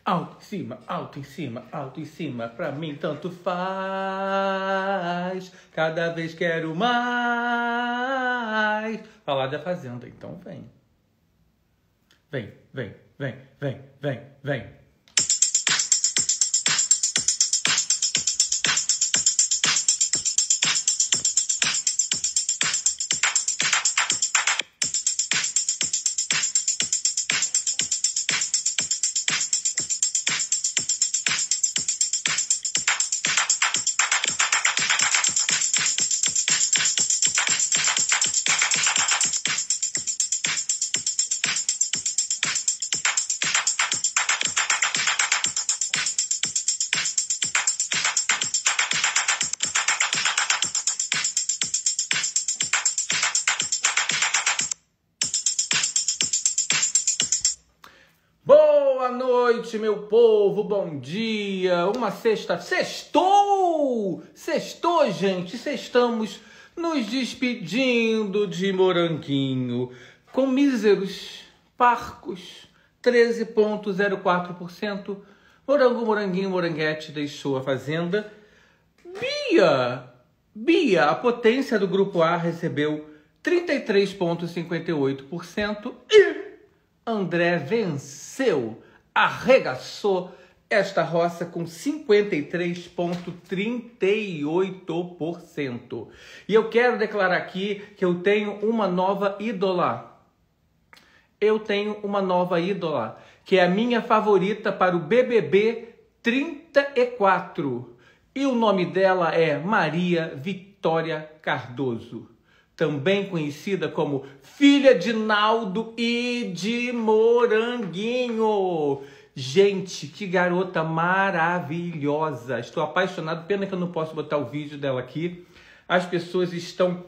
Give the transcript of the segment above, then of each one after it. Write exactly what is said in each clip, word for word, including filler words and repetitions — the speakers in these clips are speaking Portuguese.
Alto em cima, alto em cima, alto em cima, pra mim tanto faz. Cada vez quero mais. Falar da Fazenda, então vem. Vem, vem, vem, vem, vem, vem. Boa noite, meu povo, bom dia, uma sexta... Sextou! Sextou, gente, sextamos nos despedindo de Moranguinho, com míseros, parcos, treze vírgula zero quatro por cento. Morango, Moranguinho, Moranguete deixou a Fazenda. Bia, Bia, a potência do Grupo A, recebeu trinta e três vírgula cinquenta e oito por cento e André venceu, arregaçou esta roça com cinquenta e três vírgula trinta e oito por cento. E eu quero declarar aqui que eu tenho uma nova ídola. Eu tenho uma nova ídola, que é a minha favorita para o B B B trinta e quatro. E o nome dela é Maria Vitória Cardoso, também conhecida como filha de Naldo e de Moranguinho. Gente, que garota maravilhosa. Estou apaixonado, pena que eu não posso botar o vídeo dela aqui. As pessoas estão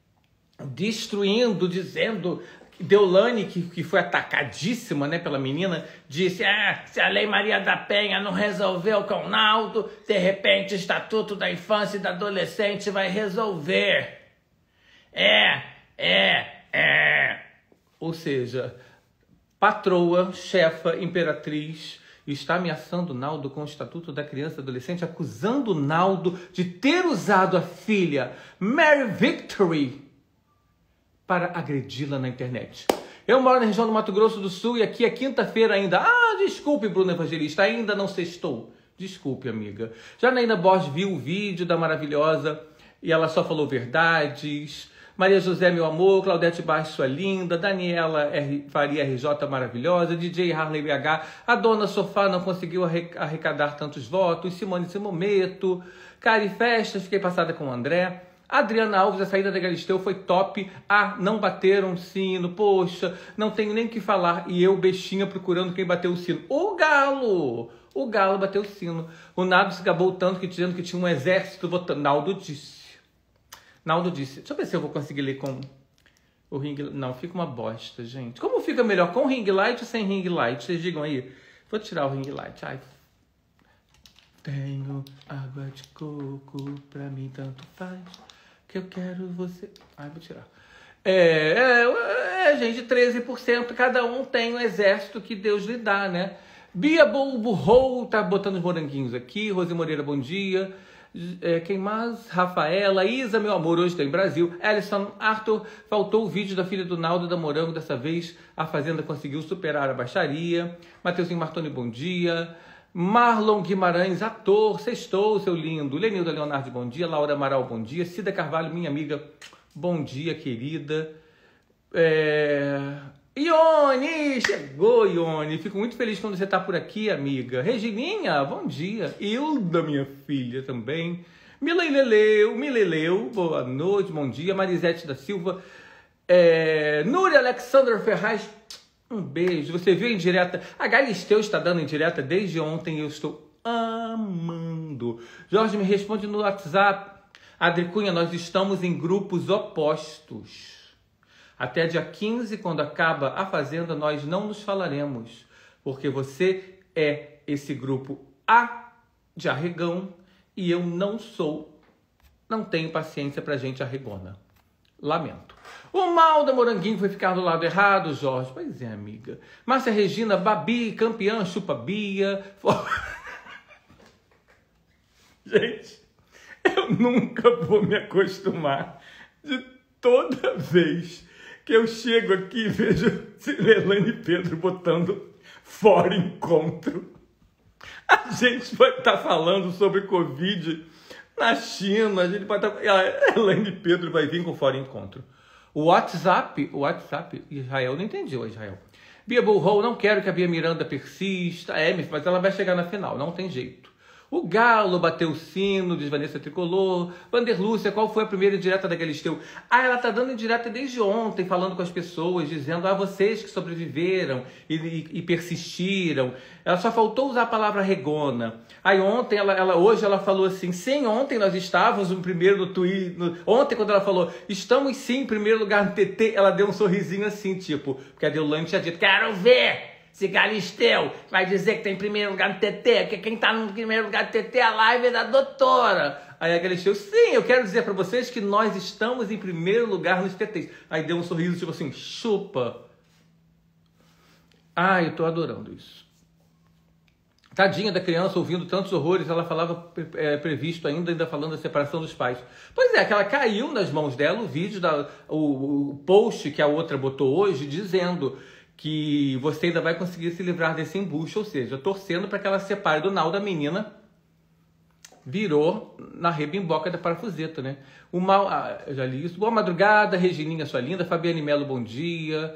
destruindo, dizendo... Deolane, que, que foi atacadíssima, né, pela menina, disse: ah, se a Lei Maria da Penha não resolveu com o Naldo, de repente o Estatuto da Infância e da Adolescente vai resolver. É, é, é. Ou seja, patroa, chefa, imperatriz, está ameaçando o Naldo com o Estatuto da Criança e Adolescente, acusando o Naldo de ter usado a filha Mary Victory para agredi-la na internet. Eu moro na região do Mato Grosso do Sul e aqui é quinta-feira ainda. Ah, desculpe, Bruno Evangelista, ainda não sextou. Desculpe, amiga. Janaína Borges viu o vídeo da maravilhosa e ela só falou verdades. Maria José, meu amor. Claudete Baixo, sua linda. Daniela R... Faria R J, maravilhosa. D J Harley B H. A dona Sofá não conseguiu arrecadar tantos votos. Simone Simometo. Cari Festas, fiquei passada com o André. Adriana Alves, a saída da Galisteu foi top. Ah, não bateram o sino. Poxa, não tenho nem o que falar. E eu, bestinha, procurando quem bateu o sino. O Galo! O Galo bateu o sino. O Naldo se gabou tanto que dizendo que tinha um exército votando. Naldo disse. Naldo disse. Deixa eu ver se eu vou conseguir ler com o ring... Não, fica uma bosta, gente. Como fica melhor? Com ring light ou sem ring light? Vocês digam aí. Vou tirar o ring light. Ai. Tenho água de coco, pra mim tanto faz. Que eu quero você... Ai, vou tirar. É, é, é, gente, treze por cento. Cada um tem o exército que Deus lhe dá, né? Bia Bulburrou tá botando os moranguinhos aqui. Rose Moreira, bom dia. É, quem mais? Rafaela. Isa, meu amor, hoje tem Brasil. Alisson, Arthur, faltou o vídeo da filha do Naldo da Morango. Dessa vez, a Fazenda conseguiu superar a baixaria. Mateuzinho Martoni, bom dia. Marlon Guimarães, ator, sextou, seu lindo. Lenilda Leonardo, bom dia. Laura Amaral, bom dia. Cida Carvalho, minha amiga, bom dia, querida. É... Ione, chegou, Ione. Fico muito feliz quando você está por aqui, amiga. Regininha, bom dia. Hilda, minha filha, também. Mileleu, Mileleu, boa noite, bom dia. Marisete da Silva. É... Núria Alexandra Ferraz, um beijo. Você viu em direta? A Galisteu está dando em direta desde ontem. Eu estou amando. Jorge, me responde no WhatsApp. Adri Cunha, nós estamos em grupos opostos. Até dia quinze, quando acaba a Fazenda, nós não nos falaremos. Porque você é esse grupo A de arregão e eu não sou. Não tenho paciência pra gente arregona. Lamento. O mal da Moranguinho foi ficar do lado errado, Jorge. Pois é, amiga. Márcia Regina, Babi, campeã, chupa Bia. Gente, eu nunca vou me acostumar de toda vez que eu chego aqui e vejo Elaine e Pedro botando fora encontro. A gente vai estar falando sobre Covid na China, a gente vai estar... A Elaine e Pedro vai vir com fora encontro. O WhatsApp, o WhatsApp, Israel, não entendi o Israel. Bia Bullhole, não quero que a Bia Miranda persista. É, mas ela vai chegar na final, não tem jeito. O Galo bateu o sino, diz Vanessa Tricolor. Vanderlúcia, qual foi a primeira indireta da Galisteu? Ah, ela tá dando indireta desde ontem, falando com as pessoas, dizendo, ah, vocês que sobreviveram e, e, e persistiram. Ela só faltou usar a palavra regona. Aí ontem, ela, ela, hoje ela falou assim, sim, ontem nós estávamos no primeiro no Twitter. No, ontem, quando ela falou, estamos sim em primeiro lugar no T T, ela deu um sorrisinho assim, tipo, porque a Deolane tinha dito, quero ver! Se Galisteu vai dizer que tem em primeiro lugar no T T, que quem está no primeiro lugar no T T é a live da doutora. Aí a Galisteu, sim, eu quero dizer para vocês que nós estamos em primeiro lugar nos T Ts. Aí deu um sorriso tipo assim, chupa. Ai, eu tô adorando isso. Tadinha da criança ouvindo tantos horrores, ela falava é, previsto ainda, ainda falando da separação dos pais. Pois é, que ela caiu nas mãos dela o vídeo, da, o, o post que a outra botou hoje, dizendo que você ainda vai conseguir se livrar desse embuste, ou seja, torcendo para que ela se separe do Naldo, a menina virou na rebimboca da parafuseta, né? O mal, ah, eu já li isso. Boa madrugada, Regininha, sua linda. Fabiane Melo, bom dia.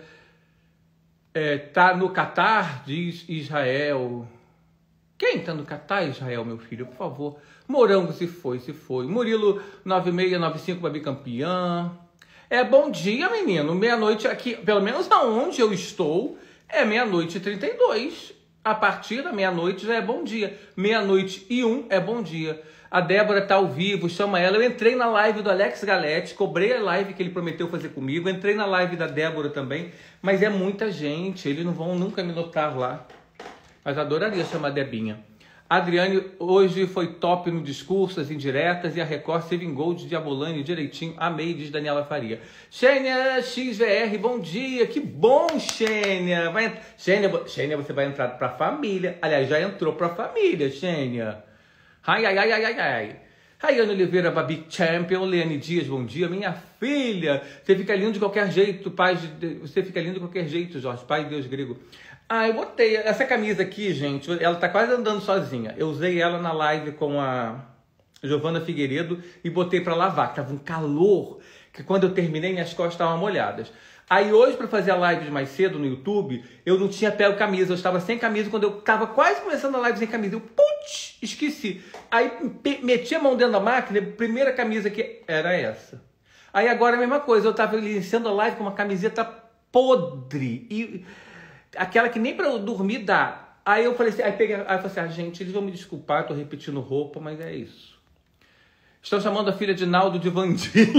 É, tá no Catar, diz Israel. Quem tá no Catar, Israel, meu filho, por favor? Morango, se foi, se foi. Murilo, nove seis nove cinco, Babi campeã. É bom dia, menino. Meia-noite aqui, pelo menos aonde eu estou, é meia-noite e trinta e dois. A partir da meia-noite já é bom dia. Meia-noite e um é bom dia. A Débora tá ao vivo, chama ela. Eu entrei na live do Alex Galete, cobrei a live que ele prometeu fazer comigo. Entrei na live da Débora também, mas é muita gente. Eles não vão nunca me notar lá. Mas adoraria chamar a Debinha. A Adriane hoje foi top no discurso, as indiretas, e a Record se vingou de Diabolani direitinho. Amei, diz Daniela Faria. Xênia X V R, bom dia. Que bom, Xênia. Vai, Xênia, Xênia, você vai entrar para a família. Aliás, já entrou para a família, Xênia. Ai, ai, ai, ai, ai, ai. Raiane Oliveira, Babi Champion. Leane Dias, bom dia. Minha filha, você fica lindo de qualquer jeito, pai de... Você fica lindo de qualquer jeito, Jorge. Pai de Deus grego. Ah, eu botei. Essa camisa aqui, gente, ela tá quase andando sozinha. Eu usei ela na live com a Giovana Figueiredo e botei para lavar. Tava um calor, que quando eu terminei, minhas costas estavam molhadas. Aí hoje, para fazer a live de mais cedo no YouTube, eu não tinha pego camisa. Eu estava sem camisa. Quando eu tava quase começando a live sem camisa, eu, putz, esqueci. Aí meti a mão dentro da máquina, a primeira camisa que era essa. Aí agora a mesma coisa, eu tava iniciando a live com uma camiseta podre. E... aquela que nem para eu dormir dá. Aí eu falei assim, aí peguei, aí eu falei assim, ah, gente, eles vão me desculpar, eu tô repetindo roupa, mas é isso. Estão chamando a filha de Naldo de Vandinha.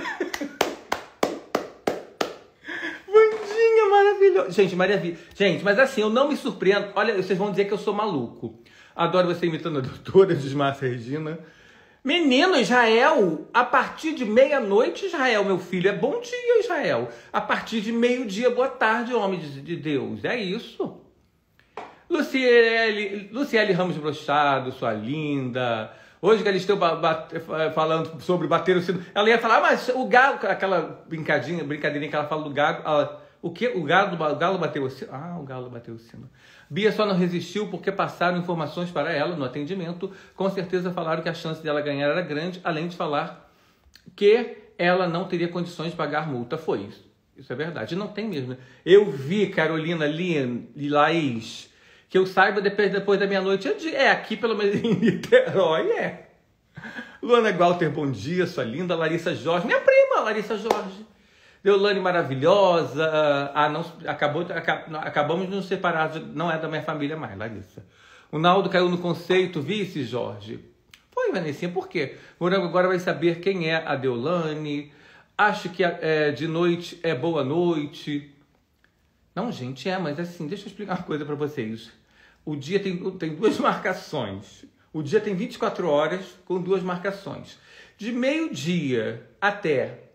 Vandinha maravilhosa. Gente, Maria Vi. Gente, mas assim, eu não me surpreendo. Olha, vocês vão dizer que eu sou maluco. Adoro você imitando a doutora, diz Márcia Regina. Menino, Israel, a partir de meia-noite, Israel, meu filho, é bom dia, Israel. A partir de meio-dia, boa tarde, homem de Deus. É isso. Luciele, Luciele Ramos Brochado, sua linda. Hoje, Galisteu falando sobre bater o sino. Ela ia falar, mas o galo, aquela brincadinha, brincadeirinha que ela fala do galo. Ela, o que? O galo, o galo bateu o sino. Ah, o galo bateu o sino. Bia só não resistiu porque passaram informações para ela no atendimento. Com certeza falaram que a chance dela ganhar era grande, além de falar que ela não teria condições de pagar multa. Foi isso. Isso é verdade. Não tem mesmo. Eu vi, Carolina, Lian, Laís, que eu saiba depois, depois da meia-noite. É aqui, pelo menos em Niterói, é. Luana Walter, bom dia, sua linda. Larissa Jorge, minha prima, Larissa Jorge. Deolane maravilhosa. Ah, não, acabou, acab, acabamos de nos separar, não é da minha família mais, Larissa. O Naldo caiu no conceito, vice, Jorge. Foi, Vanessinha, por quê? Morango agora vai saber quem é a Deolane. Acho que é, de noite é boa noite. Não, gente, é, mas assim, deixa eu explicar uma coisa para vocês. O dia tem, tem duas marcações. O dia tem vinte e quatro horas com duas marcações. De meio-dia até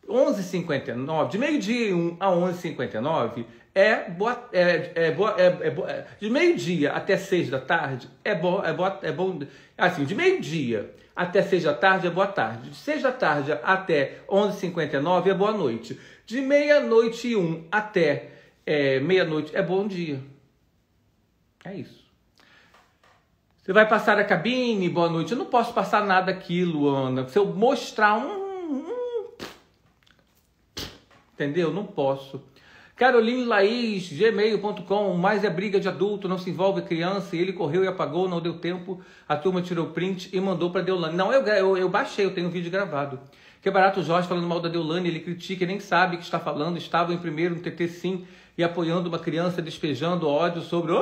onze e cinquenta e nove, de meio-dia e um a onze e cinquenta e nove, é boa, é, é boa, é, é boa, de meio-dia até seis da tarde, é bom, é boa, é bom, assim, de meio-dia até seis da tarde é boa tarde, de seis da tarde até onze e cinquenta e nove é boa noite, de meia-noite e um até é, meia-noite é bom dia. É isso. Você vai passar a cabine, boa noite. Eu não posso passar nada aqui, Luana. Se eu mostrar um... um... Entendeu? Não posso. Caroline Laís, gmail ponto com, mais é briga de adulto, não se envolve criança, e ele correu e apagou, não deu tempo, a turma tirou print e mandou para Deolane. Não, eu, eu, eu baixei, eu tenho um vídeo gravado. Que é barato o Jorge falando mal da Deolane, ele critica e nem sabe o que está falando, estava em primeiro no T T sim, e apoiando uma criança despejando ódio sobre...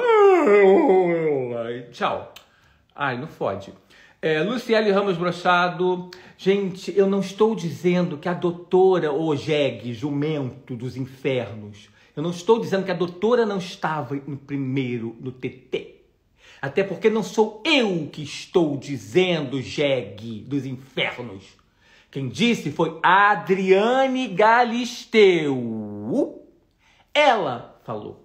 Tchau. Ai, não fode. É, Luciele Ramos Brochado. Gente, eu não estou dizendo que a doutora Ojeg, jumento dos infernos, eu não estou dizendo que a doutora não estava em primeiro no T T. Até porque não sou eu que estou dizendo, Jeg dos infernos. Quem disse foi a Adriane Galisteu. Ela falou.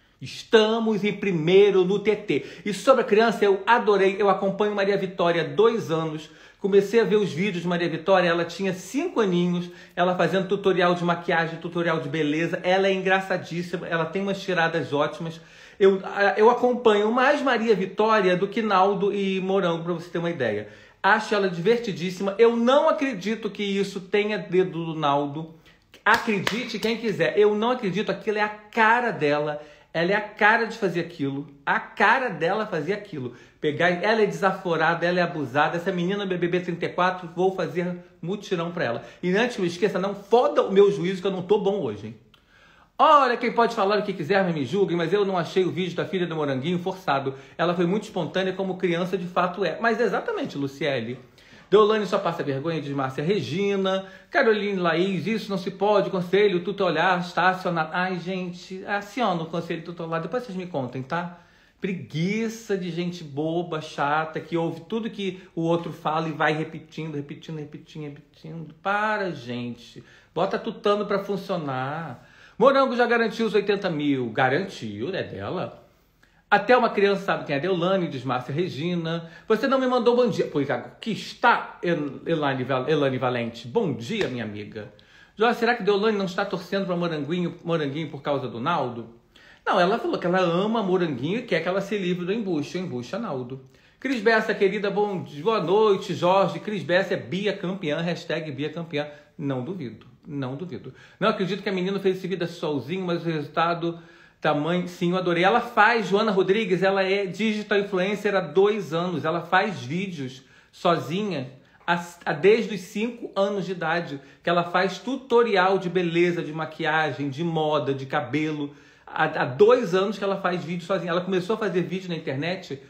Estamos em primeiro no T T. E sobre a criança, eu adorei. Eu acompanho Maria Vitória há dois anos. Comecei a ver os vídeos de Maria Vitória. Ela tinha cinco aninhos. Ela fazendo tutorial de maquiagem, tutorial de beleza. Ela é engraçadíssima. Ela tem umas tiradas ótimas. Eu, eu acompanho mais Maria Vitória do que Naldo e Morango, para você ter uma ideia. Acho ela divertidíssima. Eu não acredito que isso tenha dedo do Naldo. Acredite quem quiser. Eu não acredito. Aquilo é a cara dela. Ela é a cara de fazer aquilo. A cara dela fazer aquilo. Pegar, ela é desaforada, ela é abusada. Essa menina B B B trinta e quatro, vou fazer mutirão pra ela. E antes que eu esqueça, não foda o meu juízo que eu não tô bom hoje, hein? Olha, quem pode falar o que quiser, mas me julguem, mas eu não achei o vídeo da filha do Moranguinho forçado. Ela foi muito espontânea, como criança de fato é. Mas exatamente, Luciele. Deolane só passa vergonha, diz Márcia Regina. Caroline Laís, isso não se pode. Conselho tutelar está acionado. Ai, gente, aciona o conselho tutelar. Depois vocês me contem, tá? Preguiça de gente boba, chata, que ouve tudo que o outro fala e vai repetindo, repetindo, repetindo, repetindo. Para, gente. Bota tutano pra funcionar. Morango já garantiu os oitenta mil. Garantiu, é dela. Até uma criança sabe quem é Deolane, diz Márcia Regina. Você não me mandou bom dia. Pois aqui está, Elane, Elane Valente. Bom dia, minha amiga. Jorge, será que Deolane não está torcendo para Moranguinho, Moranguinho por causa do Naldo? Não, ela falou que ela ama Moranguinho e quer que ela se livre do embuste. Embucha Naldo. Cris Bessa, querida, bom dia, boa noite, Jorge. Cris Bessa é Bia campeã, hashtag Bia campeã. Não duvido, não duvido. Não acredito que a menina fez esse vida sozinho, mas o resultado... Tamanho, sim, eu adorei. Ela faz, Joana Rodrigues, ela é digital influencer há dois anos. Ela faz vídeos sozinha há, há desde os cinco anos de idade. Que ela faz tutorial de beleza, de maquiagem, de moda, de cabelo. Há, há dois anos que ela faz vídeo sozinha. Ela começou a fazer vídeo na internet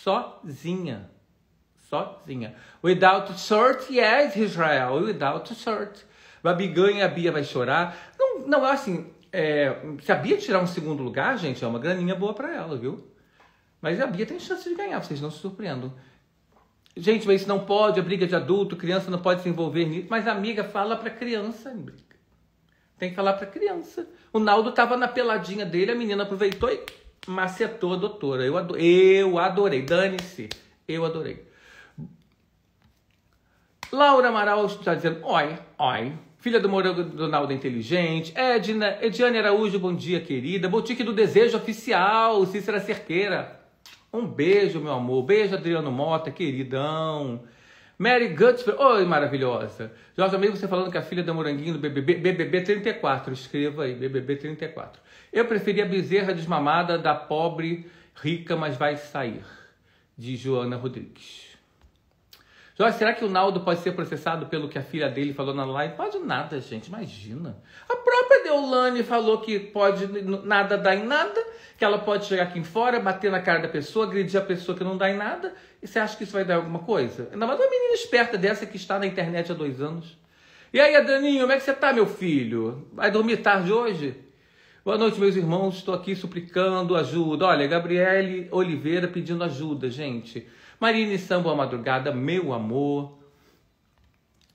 sozinha. Sozinha. Without shirt, yes, Israel. Without shirt. Babi ganha, a Bia vai chorar. Não, não, assim... É, se a Bia tirar um segundo lugar, gente, é uma graninha boa pra ela, viu? Mas a Bia tem chance de ganhar, vocês não se surpreendam. Gente, mas isso não pode, é briga de adulto, criança não pode se envolver nisso. Mas a amiga fala pra criança, tem que falar pra criança. O Naldo tava na peladinha dele, a menina aproveitou e macetou a doutora. Eu adorei, eu adorei. Dane-se, eu adorei. Laura Amaral está dizendo, oi, oi. Filha do Morango do Naldo Inteligente. Edna, Ediane Araújo, bom dia, querida. Boutique do Desejo Oficial, Cícera Cerqueira. Um beijo, meu amor. Beijo, Adriano Mota, queridão. Mary Gutsberg, oi, maravilhosa. Jorge, amigo, você falando que a filha da Moranguinho do B B B, B B B trinta e quatro. Escreva aí, B B B trinta e quatro. Eu preferi a bezerra desmamada da pobre rica, mas vai sair. De Joana Rodrigues. Jorge, será que o Naldo pode ser processado pelo que a filha dele falou na live? Pode nada, gente, imagina. A própria Deolane falou que pode nada dar em nada, que ela pode chegar aqui fora, bater na cara da pessoa, agredir a pessoa que não dá em nada. E você acha que isso vai dar alguma coisa? Ainda mais uma menina esperta dessa que está na internet há dois anos. E aí, Adaninho, como é que você tá, meu filho? Vai dormir tarde hoje? Boa noite, meus irmãos, estou aqui suplicando ajuda. Olha, Gabriele Oliveira pedindo ajuda, gente. Marine Sambo à madrugada, meu amor.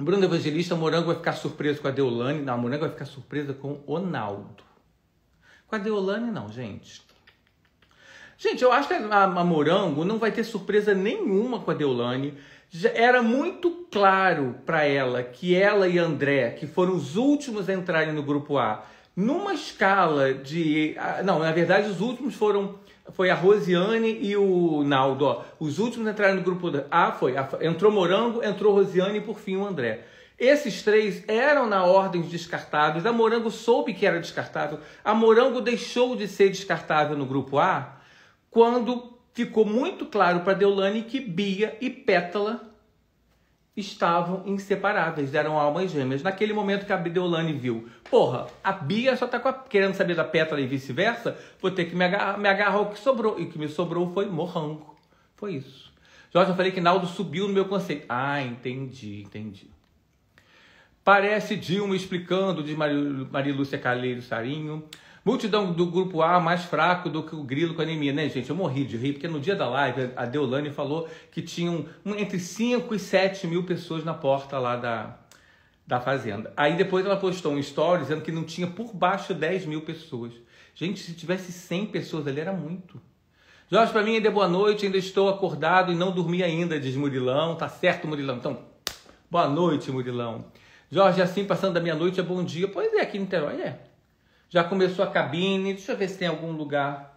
Bruno Evangelista, Morango vai ficar surpreso com a Deolane. Não, a Morango vai ficar surpresa com o Naldo. Com a Deolane, não, gente. Gente, eu acho que a, a Morango não vai ter surpresa nenhuma com a Deolane. Já era muito claro para ela que ela e André, que foram os últimos a entrarem no grupo A, numa escala de... Não, na verdade, os últimos foram... Foi a Rosiane e o Naldo, ó. Os últimos a entrarem no grupo A foi... Entrou Morango, entrou Rosiane e, por fim, o André. Esses três eram na ordem descartáveis. A Morango soube que era descartável. A Morango deixou de ser descartável no grupo A quando ficou muito claro para Deolane que Bia e Pétala estavam inseparáveis, eram almas gêmeas. Naquele momento que a Deolane viu, porra, a Bia só tá com a, querendo saber da Pétala e vice-versa, vou ter que me agarrar, me agarrar ao que sobrou. E o que me sobrou foi Morango. Foi isso. Jorge, eu falei que Naldo subiu no meu conceito. Ah, entendi, entendi. Parece Dilma explicando, de Maria Lúcia Calheiro Sarinho. Multidão do grupo A mais fraco do que o grilo com anemia, né, gente? Eu morri de rir, porque no dia da live a Deolane falou que tinham entre cinco e sete mil pessoas na porta lá da, da fazenda. Aí depois ela postou um story dizendo que não tinha por baixo dez mil pessoas. Gente, se tivesse cem pessoas ali era muito. Jorge, para mim ainda é boa noite, ainda estou acordado e não dormi ainda, diz Murilão. Tá certo, Murilão. Então, boa noite, Murilão. Jorge, assim, passando da meia-noite é bom dia. Pois é, aqui em Niterói é. Já começou a cabine. Deixa eu ver se tem algum lugar.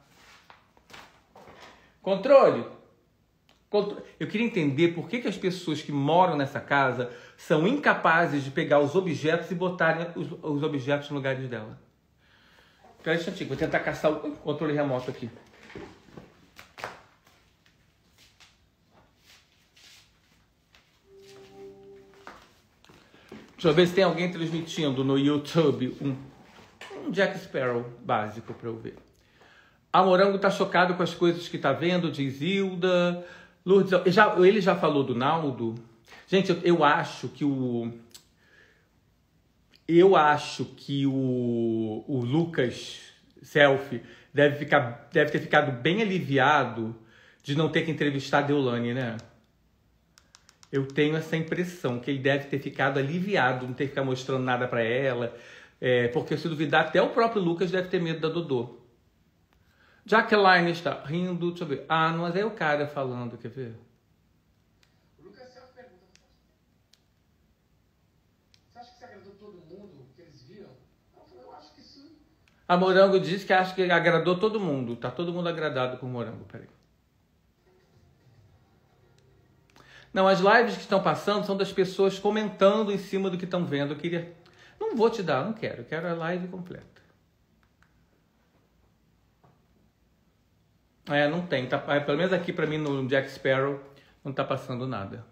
Controle. Contro... Eu queria entender por que, que as pessoas que moram nessa casa são incapazes de pegar os objetos e botarem os, os objetos no lugares dela. Espera um instantinho, vou tentar caçar o controle remoto aqui. Deixa eu ver se tem alguém transmitindo no YouTube um... Um Jack Sparrow básico para eu ver. A Morango tá chocado com as coisas que tá vendo, diz Hilda. Lourdes, já, ele já falou do Naldo. Gente, eu, eu acho que o... Eu acho que o, o Lucas Selfie deve, ficar, deve ter ficado bem aliviado de não ter que entrevistar a Deolane, né? Eu tenho essa impressão que ele deve ter ficado aliviado, não ter que ficar mostrando nada para ela. É, porque se duvidar, até o próprio Lucas deve ter medo da Dodô. Jacqueline está rindo, deixa eu ver. Ah, mas é o cara falando, quer ver? O Lucas Self pergunta: você acha que você agradou todo mundo que eles viram? Eu falei, eu acho que sim. A Morango disse que acha que agradou todo mundo. Tá todo mundo agradado com o Morango, peraí. Não, as lives que estão passando são das pessoas comentando em cima do que estão vendo. Eu queria... Não vou te dar, não quero. Eu quero a live completa. É, não tem. Tá, pelo menos aqui pra mim no Jack Sparrow não tá passando nada.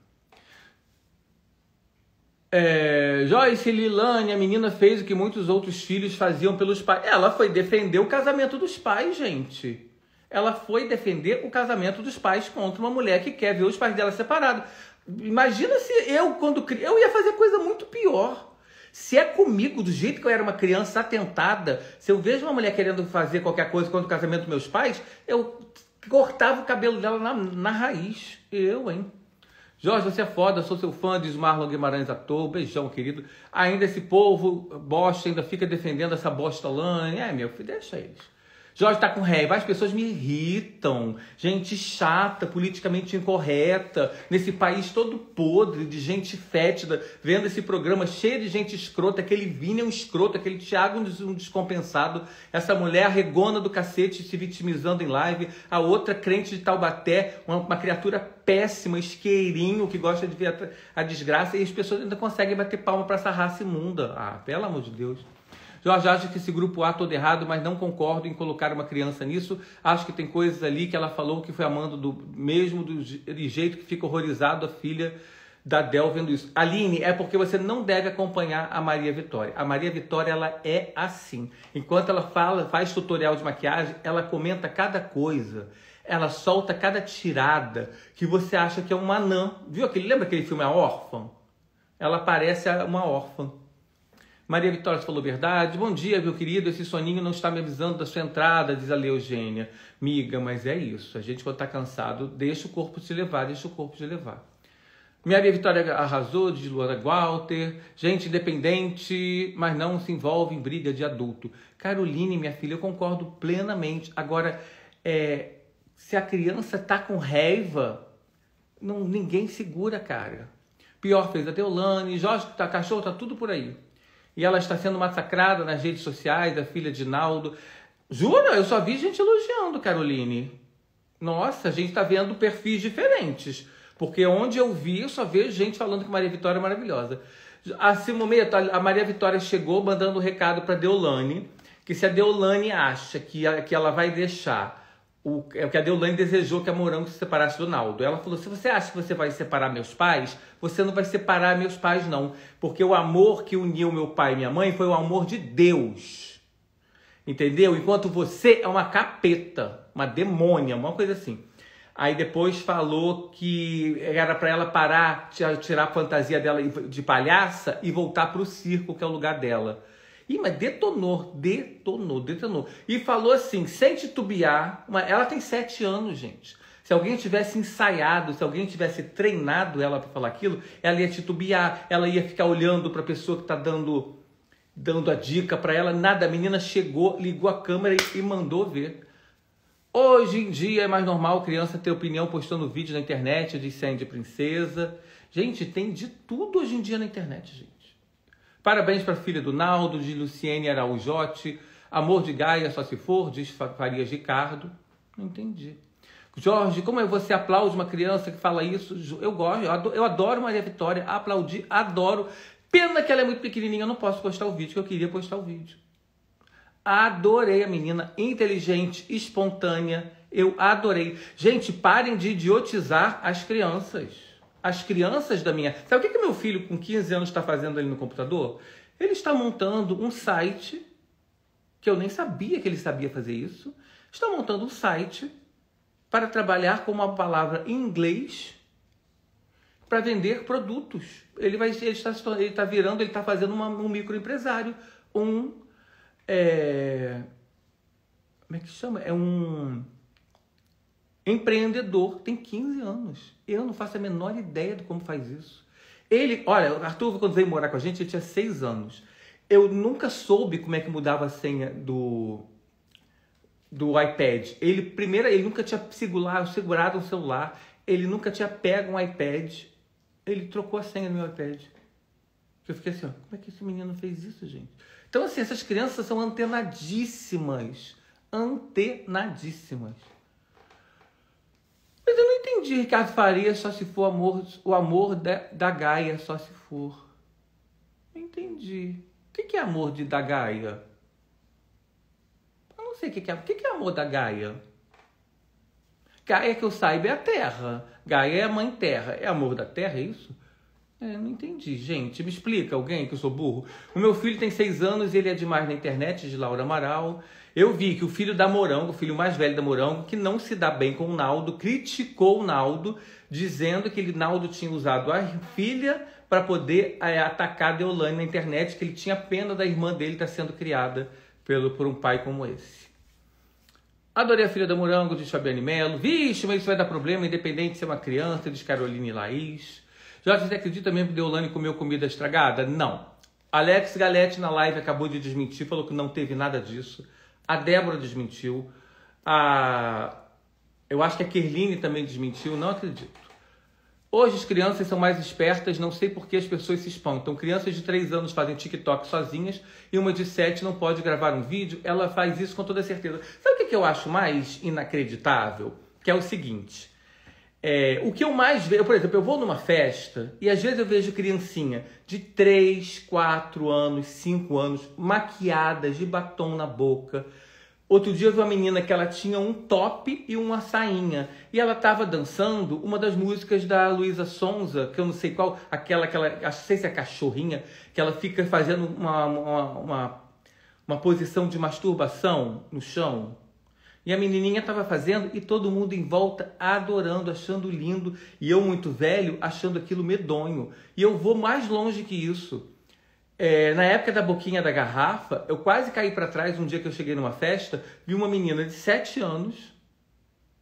É, Joyce Lilane, a menina fez o que muitos outros filhos faziam pelos pais. Ela foi defender o casamento dos pais, gente. Ela foi defender o casamento dos pais contra uma mulher que quer ver os pais dela separados. Imagina se eu, quando criança, eu ia fazer coisa muito pior. Se é comigo, do jeito que eu era uma criança atentada, se eu vejo uma mulher querendo fazer qualquer coisa contra o casamento dos meus pais, eu cortava o cabelo dela na, na raiz. Eu, hein? Jorge, você é foda, sou seu fã, diz Marlon Guimarães à toa. Beijão, querido. Ainda esse povo bosta ainda fica defendendo essa bosta Lane. É, meu filho, deixa eles. Jorge tá com raiva, as pessoas me irritam. Gente chata, politicamente incorreta, nesse país todo podre, de gente fétida, vendo esse programa cheio de gente escrota, aquele Vini é um escroto, aquele Thiago um descompensado, essa mulher regona do cacete se vitimizando em live, a outra crente de Taubaté, uma, uma criatura péssima, isqueirinho, que gosta de ver a, a desgraça, e as pessoas ainda conseguem bater palma pra essa raça imunda. Ah, pelo amor de Deus. Jorge acha que esse grupo A todo errado, mas não concordo em colocar uma criança nisso. Acho que tem coisas ali que ela falou que foi amando do mesmo do jeito que fica horrorizado a filha da Del vendo isso. Aline, é porque você não deve acompanhar a Maria Vitória. A Maria Vitória, ela é assim. Enquanto ela fala, faz tutorial de maquiagem, ela comenta cada coisa. Ela solta cada tirada que você acha que é uma anã. Viu aquele, lembra aquele filme A Órfã? Ela parece uma órfã. Maria Vitória falou verdade. Bom dia, meu querido. Esse soninho não está me avisando da sua entrada, diz a Leogênia. Miga, mas é isso. A gente, quando está cansado, deixa o corpo se levar, deixa o corpo se levar. Minha Vitória arrasou, de Luana Walter. Gente independente, mas não se envolve em briga de adulto. Caroline, minha filha, eu concordo plenamente. Agora, é, se a criança tá com raiva, não, ninguém segura, cara. Pior fez a Deolane, Jorge, tá, cachorro, tá tudo por aí. E ela está sendo massacrada nas redes sociais, a filha de Naldo. Jura? Eu só vi gente elogiando, Caroline. Nossa, a gente tá vendo perfis diferentes. Porque onde eu vi, eu só vejo gente falando que Maria Vitória é maravilhosa. Assim, momento, a Maria Vitória chegou mandando um recado para Deolane, que se a Deolane acha que, a, que ela vai deixar o, é o que a Deolane desejou que a Morango se separasse do Naldo. Ela falou, se você acha que você vai separar meus pais, você não vai separar meus pais, não. Porque o amor que uniu meu pai e minha mãe foi o amor de Deus. Entendeu? Enquanto você é uma capeta, uma demônia, uma coisa assim. Aí depois falou que era para ela parar, tirar a fantasia dela de palhaça e voltar para o circo, que é o lugar dela. Ih, mas detonou, detonou, detonou. E falou assim, sem titubear, uma... ela tem sete anos, gente. Se alguém tivesse ensaiado, se alguém tivesse treinado ela para falar aquilo, ela ia titubear, ela ia ficar olhando para a pessoa que está dando, dando a dica para ela. Nada, a menina chegou, ligou a câmera e, e mandou ver. Hoje em dia é mais normal criança ter opinião postando vídeo na internet de Sandy Princesa. Gente, tem de tudo hoje em dia na internet, gente. Parabéns para a filha do Naldo, de Luciene Araújote. Amor de Gaia, só se for, diz Farias Ricardo. Não entendi. Jorge, como é você aplaude uma criança que fala isso? Eu gosto, eu adoro, eu adoro Maria Vitória, aplaudi, adoro. Pena que ela é muito pequenininha, eu não posso postar o vídeo, que eu queria postar o vídeo. Adorei a menina, inteligente, espontânea, eu adorei. Gente, parem de idiotizar as crianças. As crianças da minha... Sabe o que, que meu filho com quinze anos está fazendo ali no computador? Ele está montando um site, que eu nem sabia que ele sabia fazer isso. Está montando um site para trabalhar com uma palavra em inglês para vender produtos. Ele, vai, ele, está, ele está virando, ele está fazendo uma, um microempresário, um... É... Como é que chama? É um empreendedor, tem quinze anos. Eu não faço a menor ideia de como faz isso. Ele, olha, o Arthur, quando veio morar com a gente, ele tinha seis anos. Eu nunca soube como é que mudava a senha do, do iPad. Ele, primeiro, ele nunca tinha segurado, segurado um celular, ele nunca tinha pego um iPad. Ele trocou a senha do meu iPad. Eu fiquei assim, ó, como é que esse menino fez isso, gente? Então, assim, essas crianças são antenadíssimas. Antenadíssimas. Mas eu não entendi, Ricardo Farias, só se for amor, o amor da, da Gaia, só se for. Não entendi. O que, que é amor de, da Gaia? Eu não sei o que, que é. O que, que é amor da Gaia? Gaia, que eu saiba, é a Terra. Gaia é a mãe Terra. É amor da Terra, é isso? É, não entendi, gente. Me explica alguém, que eu sou burro. O meu filho tem seis anos e ele é demais na internet, de Laura Amaral. Eu vi que o filho da Morango, o filho mais velho da Morango, que não se dá bem com o Naldo, criticou o Naldo, dizendo que o Naldo tinha usado a filha para poder é, atacar a Deolane na internet, que ele tinha pena da irmã dele estar sendo criada pelo, por um pai como esse. Adorei a filha da Morango, diz Fabiane Melo. Vixe, mas isso vai dar problema, independente de ser uma criança, diz Caroline Laís. Jorge, você acredita mesmo que Deolane comeu comida estragada? Não. Alex Galete na live acabou de desmentir, falou que não teve nada disso. A Débora desmentiu. A... Eu acho que a Kerline também desmentiu, não acredito. Hoje as crianças são mais espertas, não sei por que as pessoas se espantam. Crianças de três anos fazem TikTok sozinhas e uma de sete não pode gravar um vídeo, ela faz isso com toda certeza. Sabe o que eu acho mais inacreditável? Que é o seguinte... É, o que eu mais vejo, por exemplo, eu vou numa festa e às vezes eu vejo criancinha de três, quatro anos, cinco anos, maquiadas, de batom na boca. Outro dia eu vi uma menina que ela tinha um top e uma sainha. E ela estava dançando uma das músicas da Luísa Sonza, que eu não sei qual, aquela que ela, não sei se é a cachorrinha, que ela fica fazendo uma, uma, uma, uma posição de masturbação no chão. E a menininha estava fazendo e todo mundo em volta adorando, achando lindo. E eu, muito velho, achando aquilo medonho. E eu vou mais longe que isso. É, na época da boquinha da garrafa, eu quase caí para trás um dia que eu cheguei numa festa, vi uma menina de sete anos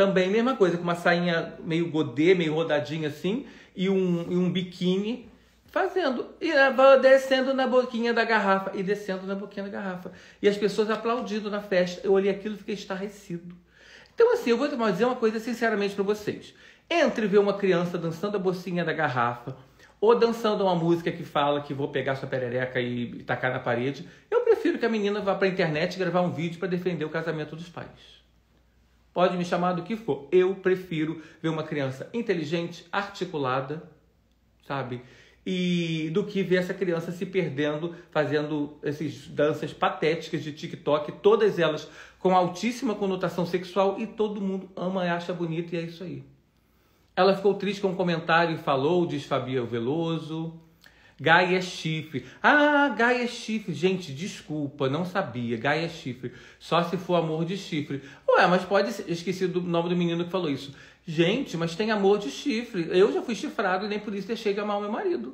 Também mesma coisa, com uma sainha meio godê, meio rodadinha assim, e um, e um biquíni fazendo, e descendo na boquinha da garrafa, e descendo na boquinha da garrafa. E as pessoas aplaudindo na festa. Eu olhei aquilo e fiquei estarrecido. Então assim, eu vou dizer uma coisa sinceramente para vocês. Entre ver uma criança dançando a bocinha da garrafa, ou dançando uma música que fala que vou pegar sua perereca e tacar na parede, eu prefiro que a menina vá para a internet gravar um vídeo para defender o casamento dos pais. Pode me chamar do que for. Eu prefiro ver uma criança inteligente, articulada, sabe? E do que ver essa criança se perdendo, fazendo essas danças patéticas de TikTok, todas elas com altíssima conotação sexual, e todo mundo ama e acha bonito, e é isso aí. Ela ficou triste com um comentário e falou, diz Fabio Veloso, Gaia é chifre. Ah, Gaia é chifre. Gente, desculpa, não sabia. Gaia é chifre. Só se for amor de chifre. Ué, mas pode ser... Esqueci do nome do menino que falou isso. Gente, mas tem amor de chifre. Eu já fui chifrado e nem por isso deixei de amar o meu marido.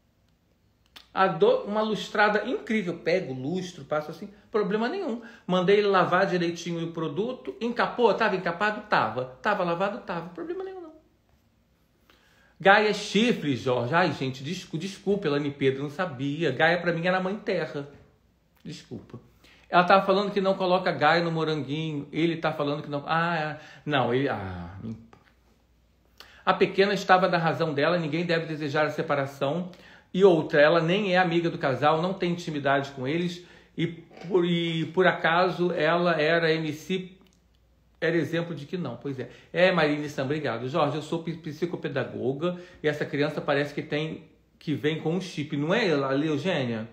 Adoro uma lustrada incrível. Pego, lustro, passo assim, problema nenhum. Mandei ele lavar direitinho o produto. Encapou? Tava encapado? Tava. Tava lavado? Tava. Problema nenhum, não. Gaia é chifre, Jorge. Ai, gente, desculpa, desculpa, Elane Pedro, não sabia. Gaia pra mim era mãe terra. Desculpa. Ela tava falando que não coloca Gaia no moranguinho. Ele tá falando que não... Ah, não, ele... Ah... A pequena estava da razão dela, ninguém deve desejar a separação. E outra, ela nem é amiga do casal, não tem intimidade com eles. E por, e por acaso ela era M C... Era exemplo de que não, pois é. É, Marina Sam, obrigado. Jorge, eu sou psicopedagoga e essa criança parece que tem que vem com um chip, não é, Eugênia?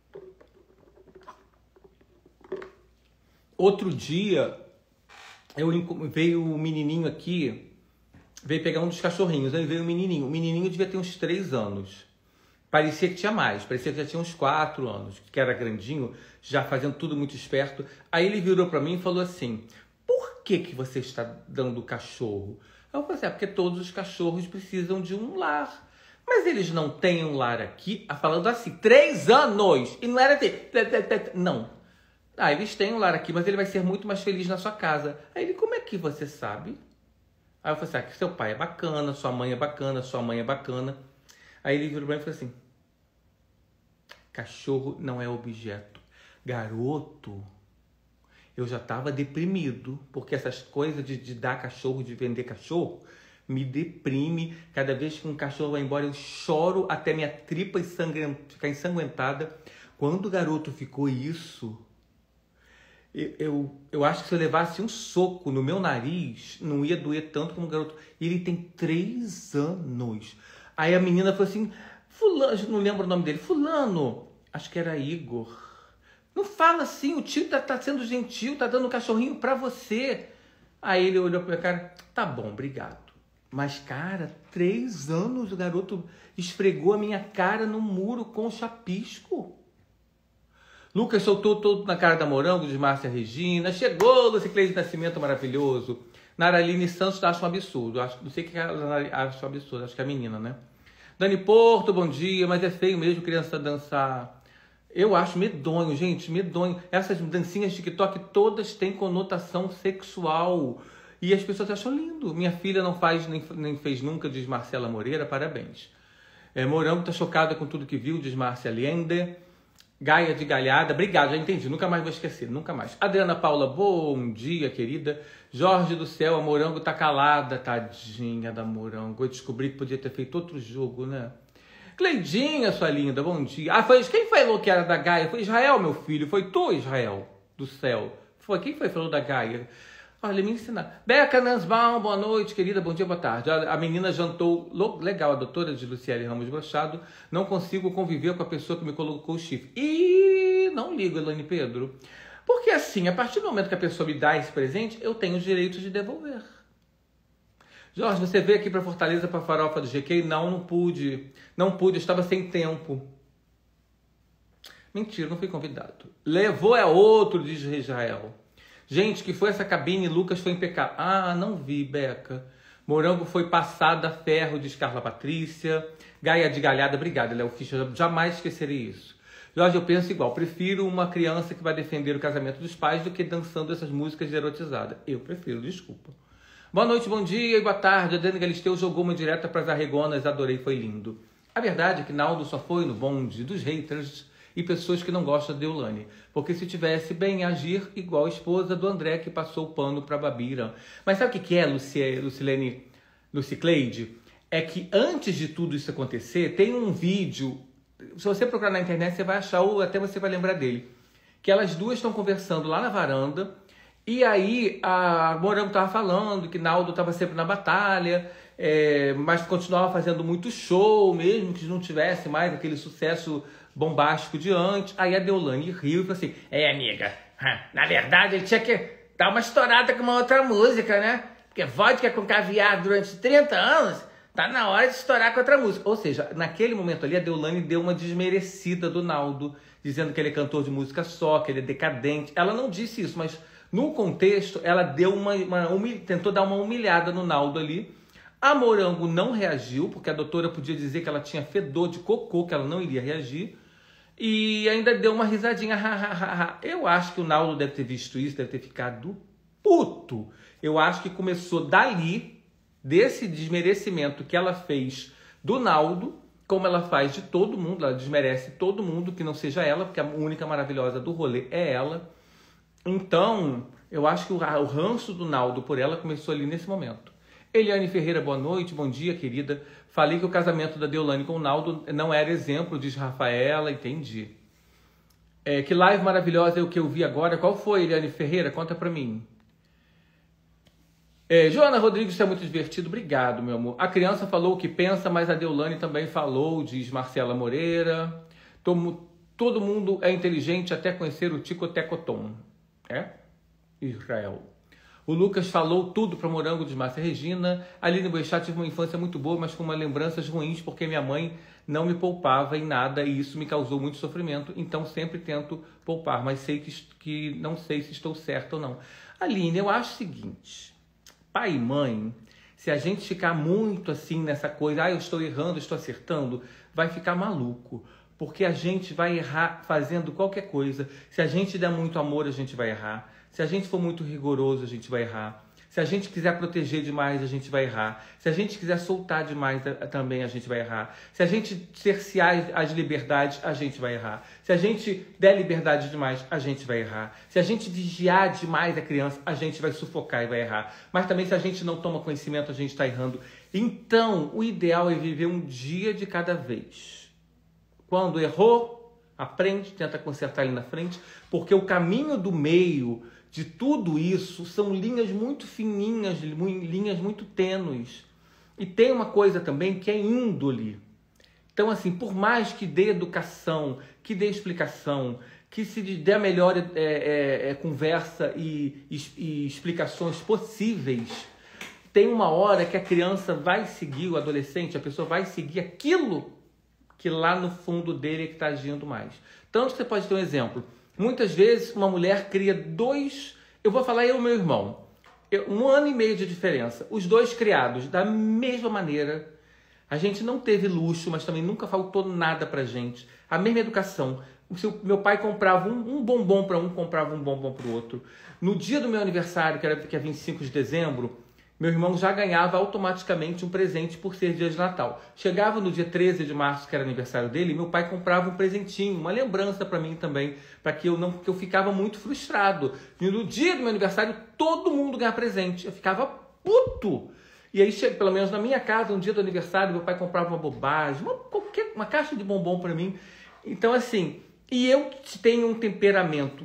Outro dia, eu veio o um menininho aqui, veio pegar um dos cachorrinhos, aí veio o um menininho. O menininho devia ter uns três anos. Parecia que tinha mais, parecia que já tinha uns quatro anos, que era grandinho, já fazendo tudo muito esperto. Aí ele virou para mim e falou assim... Por que, que você está dando cachorro? Eu falei assim, é porque todos os cachorros precisam de um lar. Mas eles não têm um lar aqui? Falando assim, três anos! E não era ter... Não. Ah, eles têm um lar aqui, mas ele vai ser muito mais feliz na sua casa. Aí ele, como é que você sabe? Aí eu falei assim, ah, que seu pai é bacana, sua mãe é bacana, sua mãe é bacana. Aí ele virou para mim e falou assim, cachorro não é objeto. Garoto... Eu já estava deprimido, porque essas coisas de, de dar cachorro, de vender cachorro, me deprime. Cada vez que um cachorro vai embora, eu choro até minha tripa ficar ensanguentada. Quando o garoto ficou isso, eu, eu, eu acho que se eu levasse um soco no meu nariz, não ia doer tanto como o garoto. E ele tem três anos. Aí a menina falou assim, fulano, não lembro o nome dele, fulano, acho que era Igor. Não fala assim, o tio tá, tá sendo gentil, tá dando um cachorrinho pra você. Aí ele olhou pra minha cara, tá bom, obrigado. Mas, cara, três anos o garoto esfregou a minha cara no muro com chapisco. Lucas soltou todo na cara da Morango, de Márcia Regina. Chegou, Lucicleide Nascimento maravilhoso. Naraline Santos acha um absurdo. Acho, não sei o que ela acha um absurdo, acho que é a menina, né? Dani Porto, bom dia, mas é feio mesmo criança dançar... Eu acho medonho, gente, medonho. Essas dancinhas de TikTok todas têm conotação sexual. E as pessoas acham lindo. Minha filha não faz, nem, nem fez nunca, diz Marcela Moreira, parabéns. É, Morango tá chocada com tudo que viu, diz Márcia Allende. Gaia de Galhada, obrigado, já entendi, nunca mais vou esquecer, nunca mais. Adriana Paula, bom dia, querida. Jorge do céu, a Morango tá calada, tadinha da Morango. Eu descobri que podia ter feito outro jogo, né? Cleidinha, sua linda, bom dia. Ah, foi, quem falou que era da Gaia? Foi Israel, meu filho. Foi tu, Israel, do céu. Foi, quem foi que falou da Gaia? Olha, me ensinar. Beca Nansbaum, boa noite, querida, bom dia, boa tarde. A, a menina jantou legal, a doutora de Luciele Ramos Brochado. Não consigo conviver com a pessoa que me colocou o chifre. E não ligo, Elane Pedro. Porque assim, a partir do momento que a pessoa me dá esse presente, eu tenho o direito de devolver. Jorge, você veio aqui para Fortaleza para a farofa do G Q? Não, não pude. Não pude, eu estava sem tempo. Mentira, não fui convidado. Levou é outro, diz Israel. Gente, que foi essa cabine? Lucas foi impecável. Ah, não vi, Beca. Morango foi passada a ferro, diz Carla Patrícia. Gaia de Galhada, obrigada, Léo Fischer. Eu jamais esquecerei isso. Jorge, eu penso igual. Prefiro uma criança que vai defender o casamento dos pais do que dançando essas músicas erotizadas. Eu prefiro, desculpa. Boa noite, bom dia e boa tarde. A Dani Galisteu jogou uma direta para as arregonas, adorei, foi lindo. A verdade é que Naldo só foi no bonde dos haters e pessoas que não gostam de Deolane. Porque se tivesse bem agir igual a esposa do André que passou o pano para Babira. Mas sabe o que é, Lucie, Lucilene, Lucicleide? É que antes de tudo isso acontecer, tem um vídeo, se você procurar na internet você vai achar, ou até você vai lembrar dele, que elas duas estão conversando lá na varanda. E aí a Morango estava falando que Naldo estava sempre na batalha, é, mas continuava fazendo muito show, mesmo que não tivesse mais aquele sucesso bombástico de antes. Aí a Deolane riu e falou assim, é amiga, na verdade ele tinha que dar uma estourada com uma outra música, né? Porque vodka com caviar durante trinta anos, tá na hora de estourar com outra música. Ou seja, naquele momento ali a Deolane deu uma desmerecida do Naldo, dizendo que ele é cantor de música só, que ele é decadente. Ela não disse isso, mas no contexto, ela deu uma, uma humilha, tentou dar uma humilhada no Naldo ali. A Morango não reagiu, porque a doutora podia dizer que ela tinha fedor de cocô, que ela não iria reagir. E ainda deu uma risadinha. Ha, ha, ha, ha. Eu acho que o Naldo deve ter visto isso, deve ter ficado puto. Eu acho que começou dali, desse desmerecimento que ela fez do Naldo, como ela faz de todo mundo. Ela desmerece todo mundo que não seja ela, porque a única maravilhosa do rolê é ela. Então, eu acho que o, o ranço do Naldo por ela começou ali nesse momento. Eliane Ferreira, boa noite, bom dia, querida. Falei que o casamento da Deolane com o Naldo não era exemplo, diz Rafaela, entendi. É, que live maravilhosa é o que eu vi agora. Qual foi, Eliane Ferreira? Conta pra mim. É, Joana Rodrigues, isso é muito divertido. Obrigado, meu amor. A criança falou o que pensa, mas a Deolane também falou, diz Marcela Moreira. Todo, todo mundo é inteligente até conhecer o Ticotecotom. É? Israel. O Lucas falou tudo para Morango, de Márcia Regina. A Aline Boechat tive uma infância muito boa, mas com uma lembranças ruins, porque minha mãe não me poupava em nada e isso me causou muito sofrimento. Então sempre tento poupar, mas sei que, que não sei se estou certa ou não. Aline, eu acho o seguinte, pai e mãe, se a gente ficar muito assim nessa coisa, ah, eu estou errando, estou acertando, vai ficar maluco. Porque a gente vai errar fazendo qualquer coisa. Se a gente der muito amor, a gente vai errar. Se a gente for muito rigoroso, a gente vai errar. Se a gente quiser proteger demais, a gente vai errar. Se a gente quiser soltar demais, também a gente vai errar. Se a gente cercear as liberdades, a gente vai errar. Se a gente der liberdade demais, a gente vai errar. Se a gente vigiar demais a criança, a gente vai sufocar e vai errar. Mas também se a gente não toma conhecimento, a gente está errando. Então, o ideal é viver um dia de cada vez. Quando errou, aprende, tenta consertar ali na frente, porque o caminho do meio de tudo isso são linhas muito fininhas, linhas muito tênues. E tem uma coisa também que é índole. Então, assim, por mais que dê educação, que dê explicação, que se dê a melhor é, é, é, conversa e, e, e explicações possíveis, tem uma hora que a criança vai seguir, o adolescente, a pessoa vai seguir aquilo que lá no fundo dele é que está agindo mais. Tanto que você pode ter um exemplo. Muitas vezes uma mulher cria dois... Eu vou falar eu e meu irmão. Eu, um ano e meio de diferença. Os dois criados da mesma maneira. A gente não teve luxo, mas também nunca faltou nada pra gente. A mesma educação. Se o meu pai comprava um, um bombom para um, comprava um bombom para o outro. No dia do meu aniversário, que, era, que é vinte e cinco de dezembro... meu irmão já ganhava automaticamente um presente por ser dia de Natal. Chegava no dia treze de março, que era aniversário dele, meu pai comprava um presentinho, uma lembrança para mim também, para que eu não, porque eu ficava muito frustrado. E no dia do meu aniversário, todo mundo ganhava presente. Eu ficava puto. E aí, pelo menos na minha casa, no dia do aniversário, meu pai comprava uma bobagem, uma, qualquer, uma caixa de bombom para mim. Então, assim, e eu tenho um temperamento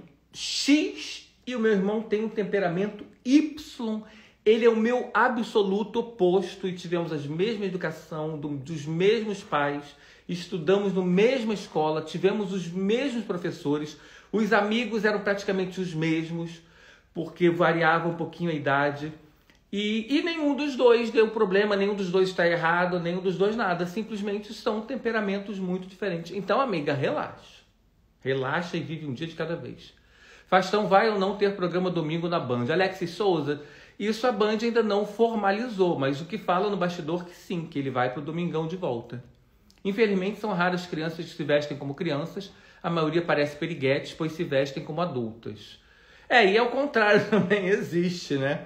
X e o meu irmão tem um temperamento Y. Ele é o meu absoluto oposto e tivemos a mesma educação, do, dos mesmos pais, estudamos na mesma escola, tivemos os mesmos professores, os amigos eram praticamente os mesmos, porque variava um pouquinho a idade. E, e nenhum dos dois deu problema, nenhum dos dois está errado, nenhum dos dois nada. Simplesmente são temperamentos muito diferentes. Então, amiga, relaxa. Relaxa e vive um dia de cada vez. Faustão vai ou não ter programa domingo na Band? Alexis Souza... Isso a Band ainda não formalizou, mas o que fala no bastidor que sim, que ele vai para o domingão de volta. Infelizmente, são raras crianças que se vestem como crianças, a maioria parece periguetes, pois se vestem como adultas. É, e ao contrário também existe, né?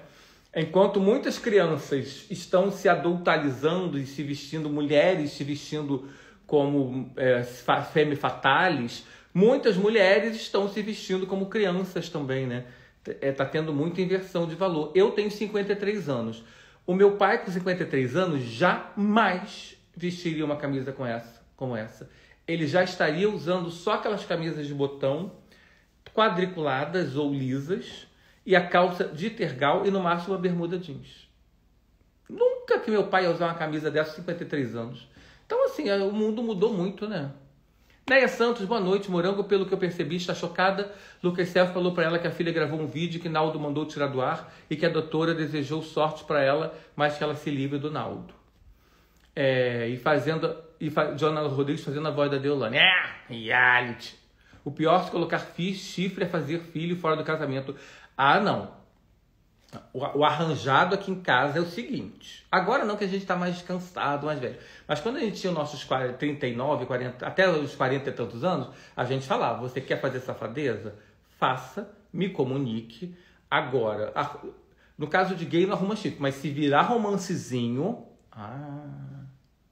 Enquanto muitas crianças estão se adultalizando e se vestindo, mulheres se vestindo como é, femme fatales, muitas mulheres estão se vestindo como crianças também, né? Está tendo muita inversão de valor. Eu tenho cinquenta e três anos. O meu pai, com cinquenta e três anos, jamais vestiria uma camisa com essa, como essa. Ele já estaria usando só aquelas camisas de botão, quadriculadas ou lisas, e a calça de tergal e no máximo a bermuda jeans. Nunca que meu pai ia usar uma camisa dessa, cinquenta e três anos. Então, assim, o mundo mudou muito, né? Neia Santos, boa noite. Morango, pelo que eu percebi, está chocada. Lucas Self falou para ela que a filha gravou um vídeo que Naldo mandou tirar do ar e que a doutora desejou sorte para ela, mas que ela se livre do Naldo. É, e fazendo... E fa, Jonathan Rodrigues fazendo a voz da Deolane. É, reality. O pior se colocar chifre é fazer filho fora do casamento. Ah, não. O, o arranjado aqui em casa é o seguinte. Agora não, que a gente está mais cansado, mais velho. Mas quando a gente tinha os nossos trinta e nove, quarenta, até os quarenta e tantos anos, a gente falava, você quer fazer safadeza? Faça, me comunique. Agora, a, no caso de gay não arruma chifre, mas se virar romancezinho... Ah...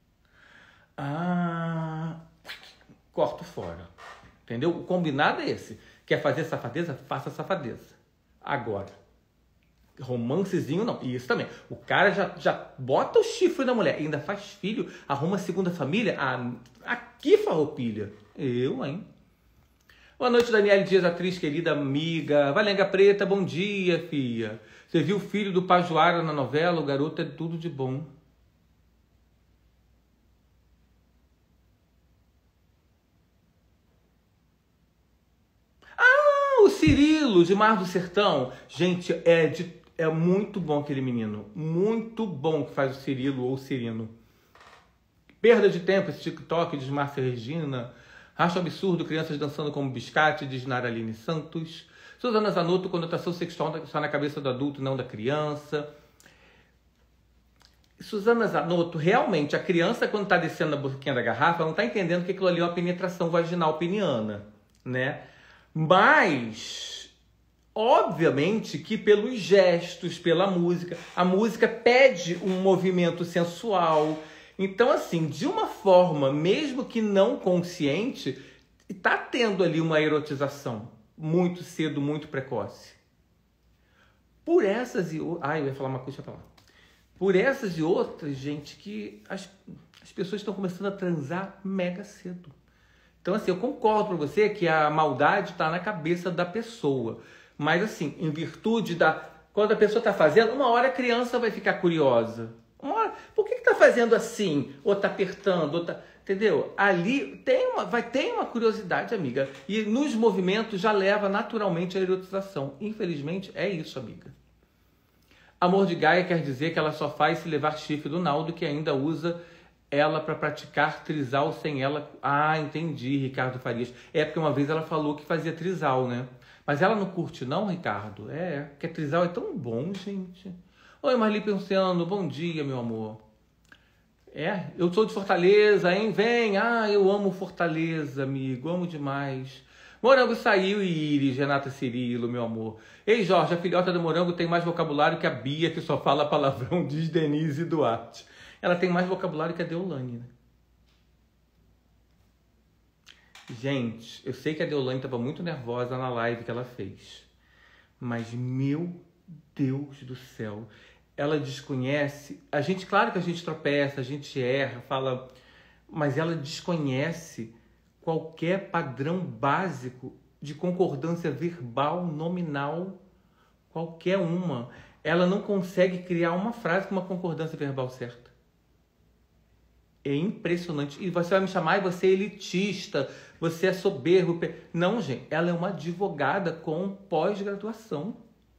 Ah... Corto fora. Entendeu? O combinado é esse. Quer fazer safadeza? Faça safadeza. Agora, romancezinho não. E isso também. O cara já, já bota o chifre na mulher, ainda faz filho, arruma a segunda família. Ah, aqui farroupilha. Eu, hein? Boa noite, Daniele Dias, atriz, querida amiga. Valenga Preta, bom dia, filha. Você viu o filho do Pajuara na novela? O garoto é tudo de bom. O Cirilo, de Mar do Sertão. Gente, é, de, é muito bom aquele menino. Muito bom que faz o Cirilo ou o Cirino. Perda de tempo, esse TikTok, diz Márcia Regina. Acho absurdo, crianças dançando como biscate, diz Naraline Santos. Suzana Zanotto, conotação sexual está na cabeça do adulto, não da criança. Suzana Zanotto, realmente, a criança, quando está descendo a boquinha da garrafa, não está entendendo que aquilo ali é uma penetração vaginal peniana, né? Mas, obviamente, que pelos gestos, pela música, a música pede um movimento sensual. Então, assim, de uma forma, mesmo que não consciente, está tendo ali uma erotização muito cedo, muito precoce. Por essas e outras... Ai, eu ia falar uma coisa, deixa eu falar. Por essas e outras, gente, que as, as pessoas estão começando a transar mega cedo. Então, assim, eu concordo com você que a maldade está na cabeça da pessoa. Mas, assim, em virtude da... Quando a pessoa está fazendo, uma hora a criança vai ficar curiosa. Uma hora, por que está fazendo assim? Ou está apertando? Ou tá... Entendeu? Ali tem uma, vai ter uma curiosidade, amiga. E nos movimentos já leva naturalmente a erotização. Infelizmente, é isso, amiga. Amor de Gaia quer dizer que ela só faz se levar chifre do Naldo, que ainda usa... ela para praticar trisal sem ela... Ah, entendi, Ricardo Farias. É porque uma vez ela falou que fazia trisal, né? Mas ela não curte não, Ricardo? É, porque trisal é tão bom, gente. Oi, Marli Pensando, bom dia, meu amor. É, eu sou de Fortaleza, hein? Vem, ah, eu amo Fortaleza, amigo, amo demais. Morango saiu e Iris, Renata Cirilo, meu amor. Ei, Jorge, a filhota do Morango tem mais vocabulário que a Bia, que só fala palavrão, diz Denise Duarte. Ela tem mais vocabulário que a Deolane, né? Gente, eu sei que a Deolane estava muito nervosa na live que ela fez. Mas, meu Deus do céu, ela desconhece... A gente, claro que a gente tropeça, a gente erra, fala... Mas ela desconhece qualquer padrão básico de concordância verbal, nominal, qualquer uma. Ela não consegue criar uma frase com uma concordância verbal certa. É impressionante. E você vai me chamar, e você é elitista, você é soberbo. Não, gente. Ela é uma advogada com pós-graduação.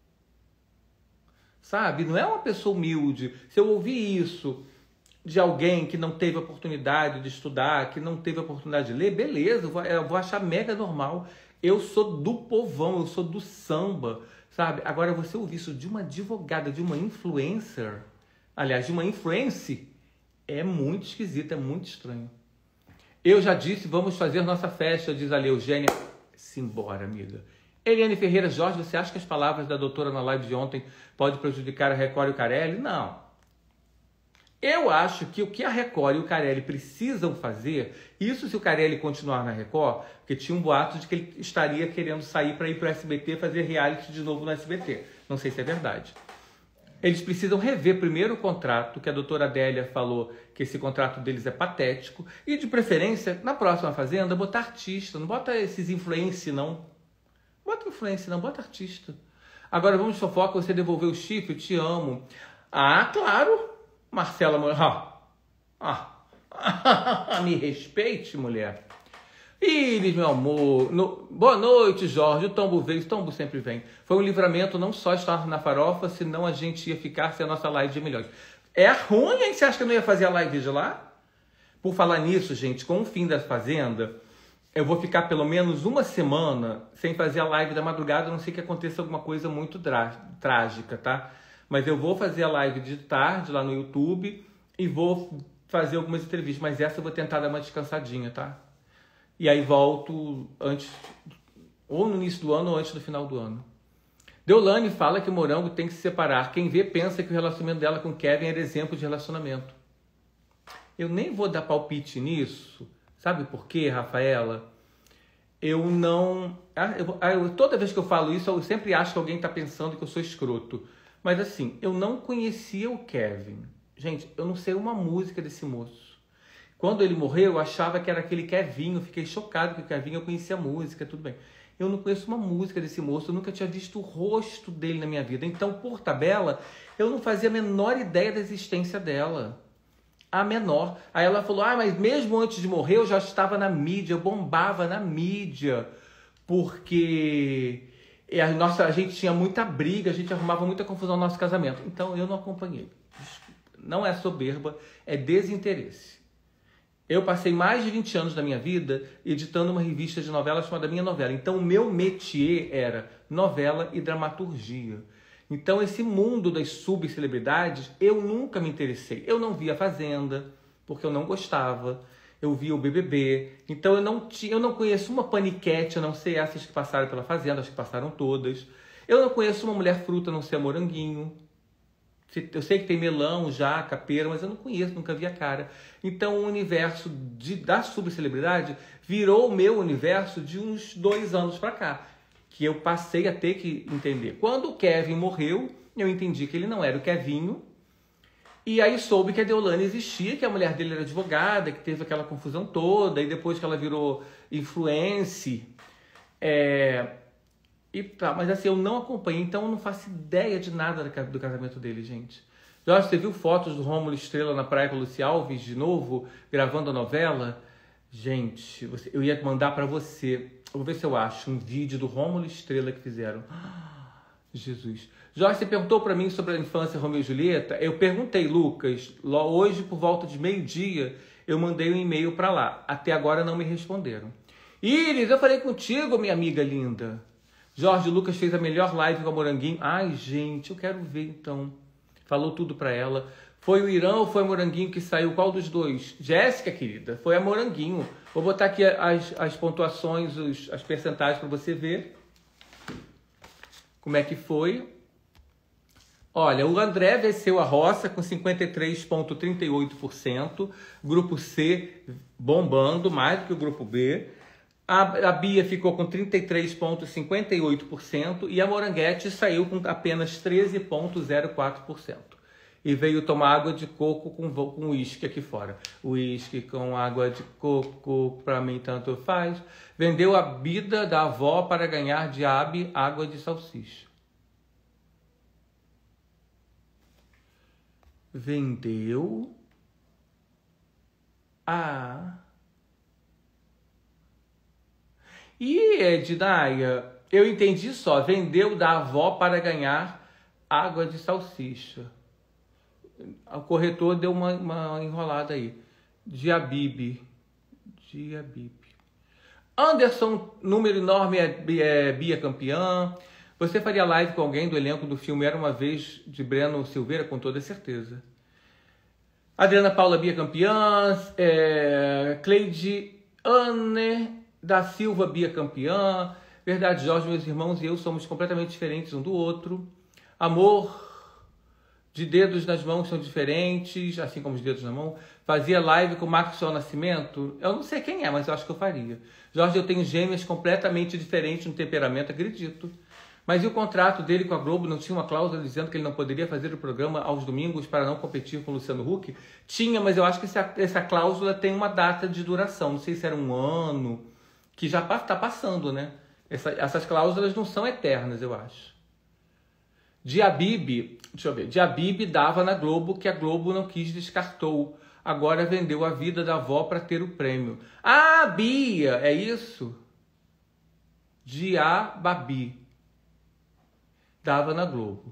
Sabe? Não é uma pessoa humilde. Se eu ouvir isso de alguém que não teve oportunidade de estudar, que não teve oportunidade de ler, beleza, eu vou, eu vou achar mega normal. Eu sou do povão, eu sou do samba, sabe? Agora, você ouvir isso de uma advogada, de uma influencer, aliás, de uma influencer, é muito esquisito, é muito estranho. Eu já disse, vamos fazer nossa festa, diz a Eugênia. Simbora, amiga. Eliane Ferreira, Jorge, você acha que as palavras da doutora na live de ontem podem prejudicar a Record e o Carelli? Não. Eu acho que o que a Record e o Carelli precisam fazer, isso se o Carelli continuar na Record, porque tinha um boato de que ele estaria querendo sair para ir para o S B T, fazer reality de novo no S B T. Não sei se é verdade. Eles precisam rever primeiro o contrato, que a doutora Adélia falou que esse contrato deles é patético, e de preferência, na próxima Fazenda, botar artista, não bota esses influencer não. Bota influencer não, bota artista. Agora vamos de fofoca, você devolveu o chip, eu te amo. Ah, claro! Marcela Moreira, ah, ah, me respeite, mulher. Iris, meu amor, no... boa noite, Jorge, o tombo veio, o tombo sempre vem. Foi um livramento não só estar na farofa, senão a gente ia ficar sem a nossa live de milhões. É ruim, hein? Você acha que eu não ia fazer a live de lá? Por falar nisso, gente, com o fim da Fazenda, eu vou ficar pelo menos uma semana sem fazer a live da madrugada, a não sei que aconteça alguma coisa muito trágica, tá? Mas eu vou fazer a live de tarde lá no YouTube e vou fazer algumas entrevistas. Mas essa eu vou tentar dar uma descansadinha, tá? E aí volto antes, ou no início do ano ou antes do final do ano. Deolane fala que o Morango tem que se separar. Quem vê pensa que o relacionamento dela com Kevin era exemplo de relacionamento. Eu nem vou dar palpite nisso. Sabe por quê, Rafaela? Eu não... Eu, eu, toda vez que eu falo isso, eu sempre acho que alguém está pensando que eu sou escroto. Mas assim, eu não conhecia o Kevin. Gente, eu não sei uma música desse moço. Quando ele morreu, eu achava que era aquele Kevinho. Fiquei chocado que o Kevinho, eu conhecia a música, tudo bem. Eu não conheço uma música desse moço. Eu nunca tinha visto o rosto dele na minha vida. Então, por tabela, eu não fazia a menor ideia da existência dela. A menor. Aí ela falou, ah, mas mesmo antes de morrer, eu já estava na mídia. Eu bombava na mídia. Porque... E a, nossa, a gente tinha muita briga, a gente arrumava muita confusão no nosso casamento. Então eu não acompanhei. Desculpa. Não é soberba, é desinteresse. Eu passei mais de vinte anos da minha vida editando uma revista de novela chamada Minha Novela. Então o meu métier era novela e dramaturgia. Então esse mundo das subcelebridades eu nunca me interessei. Eu não via Fazenda, porque eu não gostava. Eu vi o B B B, então eu não, tinha, eu não conheço uma paniquete, a não ser essas que passaram pela Fazenda, acho que passaram todas. Eu não conheço uma mulher fruta, a não ser a Moranguinho. Eu sei que tem melão, jaca, pera, mas eu não conheço, nunca vi a cara. Então o universo de, da subcelebridade virou o meu universo de uns dois anos pra cá, que eu passei a ter que entender. Quando o Kevin morreu, eu entendi que ele não era o Kevinho. E aí soube que a Deolane existia, que a mulher dele era advogada, que teve aquela confusão toda, e depois que ela virou influencer. É... E, tá, mas assim, eu não acompanhei, então eu não faço ideia de nada do casamento dele, gente. Jorge, você viu fotos do Rômulo Estrela na praia com o Luci Alves, de novo, gravando a novela? Gente, você... eu ia mandar pra você, eu vou ver se eu acho, um vídeo do Rômulo Estrela que fizeram. Jesus. Jorge, você perguntou para mim sobre a infância Romeu e Julieta. Eu perguntei, Lucas, hoje por volta de meio-dia eu mandei um e-mail para lá. Até agora não me responderam. Iris, eu falei contigo, minha amiga linda. Jorge, Lucas fez a melhor live com a Moranguinho. Ai, gente, eu quero ver então. Falou tudo para ela. Foi o Irã ou foi a Moranguinho que saiu? Qual dos dois? Jéssica, querida, foi a Moranguinho. Vou botar aqui as, as pontuações, os, as percentagens para você ver como é que foi. Olha, o André venceu a roça com cinquenta e três vírgula trinta e oito por cento. Grupo C bombando, mais do que o grupo B. A, a Bia ficou com trinta e três vírgula cinquenta e oito por cento. E a Moranguete saiu com apenas treze vírgula zero quatro por cento. E veio tomar água de coco com com uísque aqui fora. Uísque com água de coco, pra mim tanto faz. Vendeu a bida da avó para ganhar de Abi água de salsicha. Vendeu a... E, Ednaia, eu entendi só. Vendeu da avó para ganhar água de salsicha. O corretor deu uma, uma enrolada aí. Diabibe. Diabibe. Anderson, número enorme, é, é Bia campeã. Você faria live com alguém do elenco do filme Era Uma Vez, de Breno Silveira? Com toda certeza. Adriana Paula, Bia campeã. É, Cleide Anne da Silva, Bia campeã. Verdade, Jorge, meus irmãos e eu somos completamente diferentes um do outro. Amor de dedos nas mãos são diferentes, assim como os dedos na mão. Fazia live com o Maxwell Nascimento. Eu não sei quem é, mas eu acho que eu faria. Jorge, eu tenho gêmeas completamente diferentes no temperamento, acredito. Mas e o contrato dele com a Globo não tinha uma cláusula dizendo que ele não poderia fazer o programa aos domingos para não competir com o Luciano Huck? Tinha, mas eu acho que essa, essa cláusula tem uma data de duração. Não sei se era um ano, que já está passando, né? Essa, essas cláusulas não são eternas, eu acho. Diabib, deixa eu ver, Diabib dava na Globo que a Globo não quis, descartou. Agora vendeu a vida da avó para ter o prêmio. Ah, Bia, é isso? Diababi. Dava na Globo.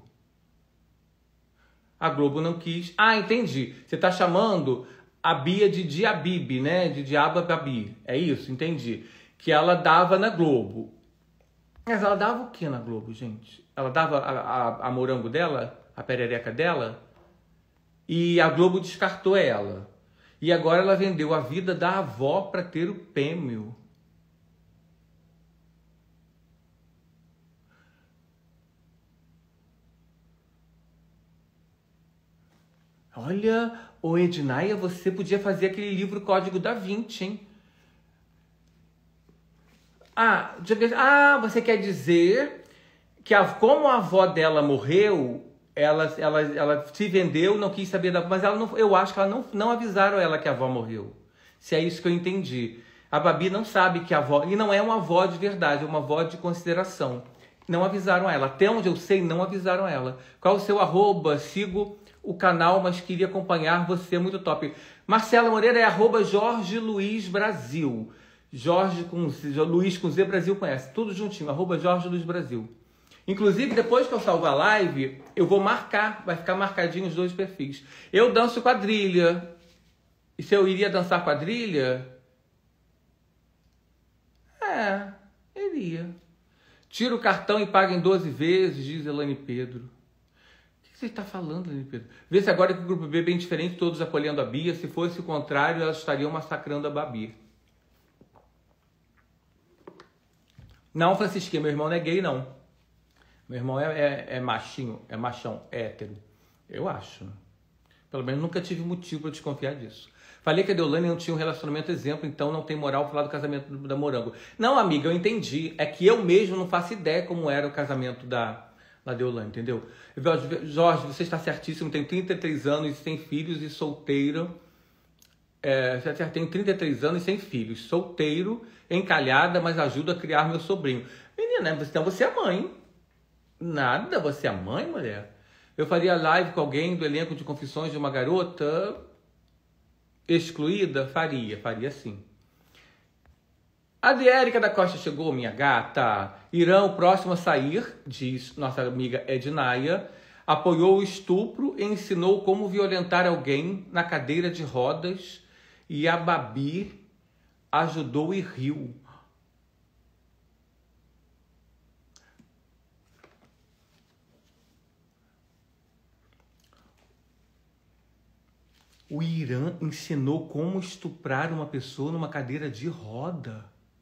A Globo não quis. Ah, entendi. Você está chamando a Bia de Diabib, né? De Diababi. É isso, entendi. Que ela dava na Globo. Mas ela dava o que na Globo, gente? Ela dava a, a, a morango dela, a perereca dela, e a Globo descartou ela. E agora ela vendeu a vida da avó para ter o prêmio. Olha, ô Ednaia, você podia fazer aquele livro Código da Vinci, hein? Ah, ah, você quer dizer que a, como a avó dela morreu, ela, ela, ela se vendeu, não quis saber da... Mas ela não, eu acho que ela não, não avisaram ela que a avó morreu. Se é isso que eu entendi. A Babi não sabe que a avó... E não é uma avó de verdade, é uma avó de consideração. Não avisaram ela. Até onde eu sei, não avisaram ela. Qual o seu arroba? Sigo o canal, mas queria acompanhar você, muito top. Marcela Moreira é arroba Jorge Luiz Brasil. Jorge com Luiz com Z Brasil conhece. Tudo juntinho, arroba Jorge Luiz Brasil. Inclusive, depois que eu salvar a live, eu vou marcar, vai ficar marcadinho os dois perfis. Eu danço quadrilha. E se eu iria dançar quadrilha? É, iria. Tira o cartão e paga em doze vezes, diz Elane Pedro. O que você está falando, Elane Pedro? Vê se agora que o grupo B é bem diferente, todos acolhendo a Bia. Se fosse o contrário, elas estariam massacrando a Babi. Não, Francisquinha, meu irmão não é gay, não. Meu irmão é, é, é machinho, é machão, é hétero. Eu acho. Pelo menos nunca tive motivo para desconfiar disso. Falei que a Deolane não tinha um relacionamento exemplo, então não tem moral falar do casamento da Morango. Não, amiga, eu entendi. É que eu mesmo não faço ideia como era o casamento da, da Deolane, entendeu? Jorge, você está certíssimo, tem trinta e três anos, sem filhos e solteiro. É, tenho trinta e três anos e sem filhos. Solteiro, encalhada, mas ajuda a criar meu sobrinho. Menina, então você é mãe. Nada, você é mãe, mulher? Eu faria live com alguém do elenco de Confissões de uma Garota excluída? Faria, faria sim. A Érica da Costa chegou, minha gata. Irã, o próximo a sair, diz nossa amiga Ednaia, apoiou o estupro e ensinou como violentar alguém na cadeira de rodas e a Babi ajudou e riu. O Irã ensinou como estuprar uma pessoa numa cadeira de roda.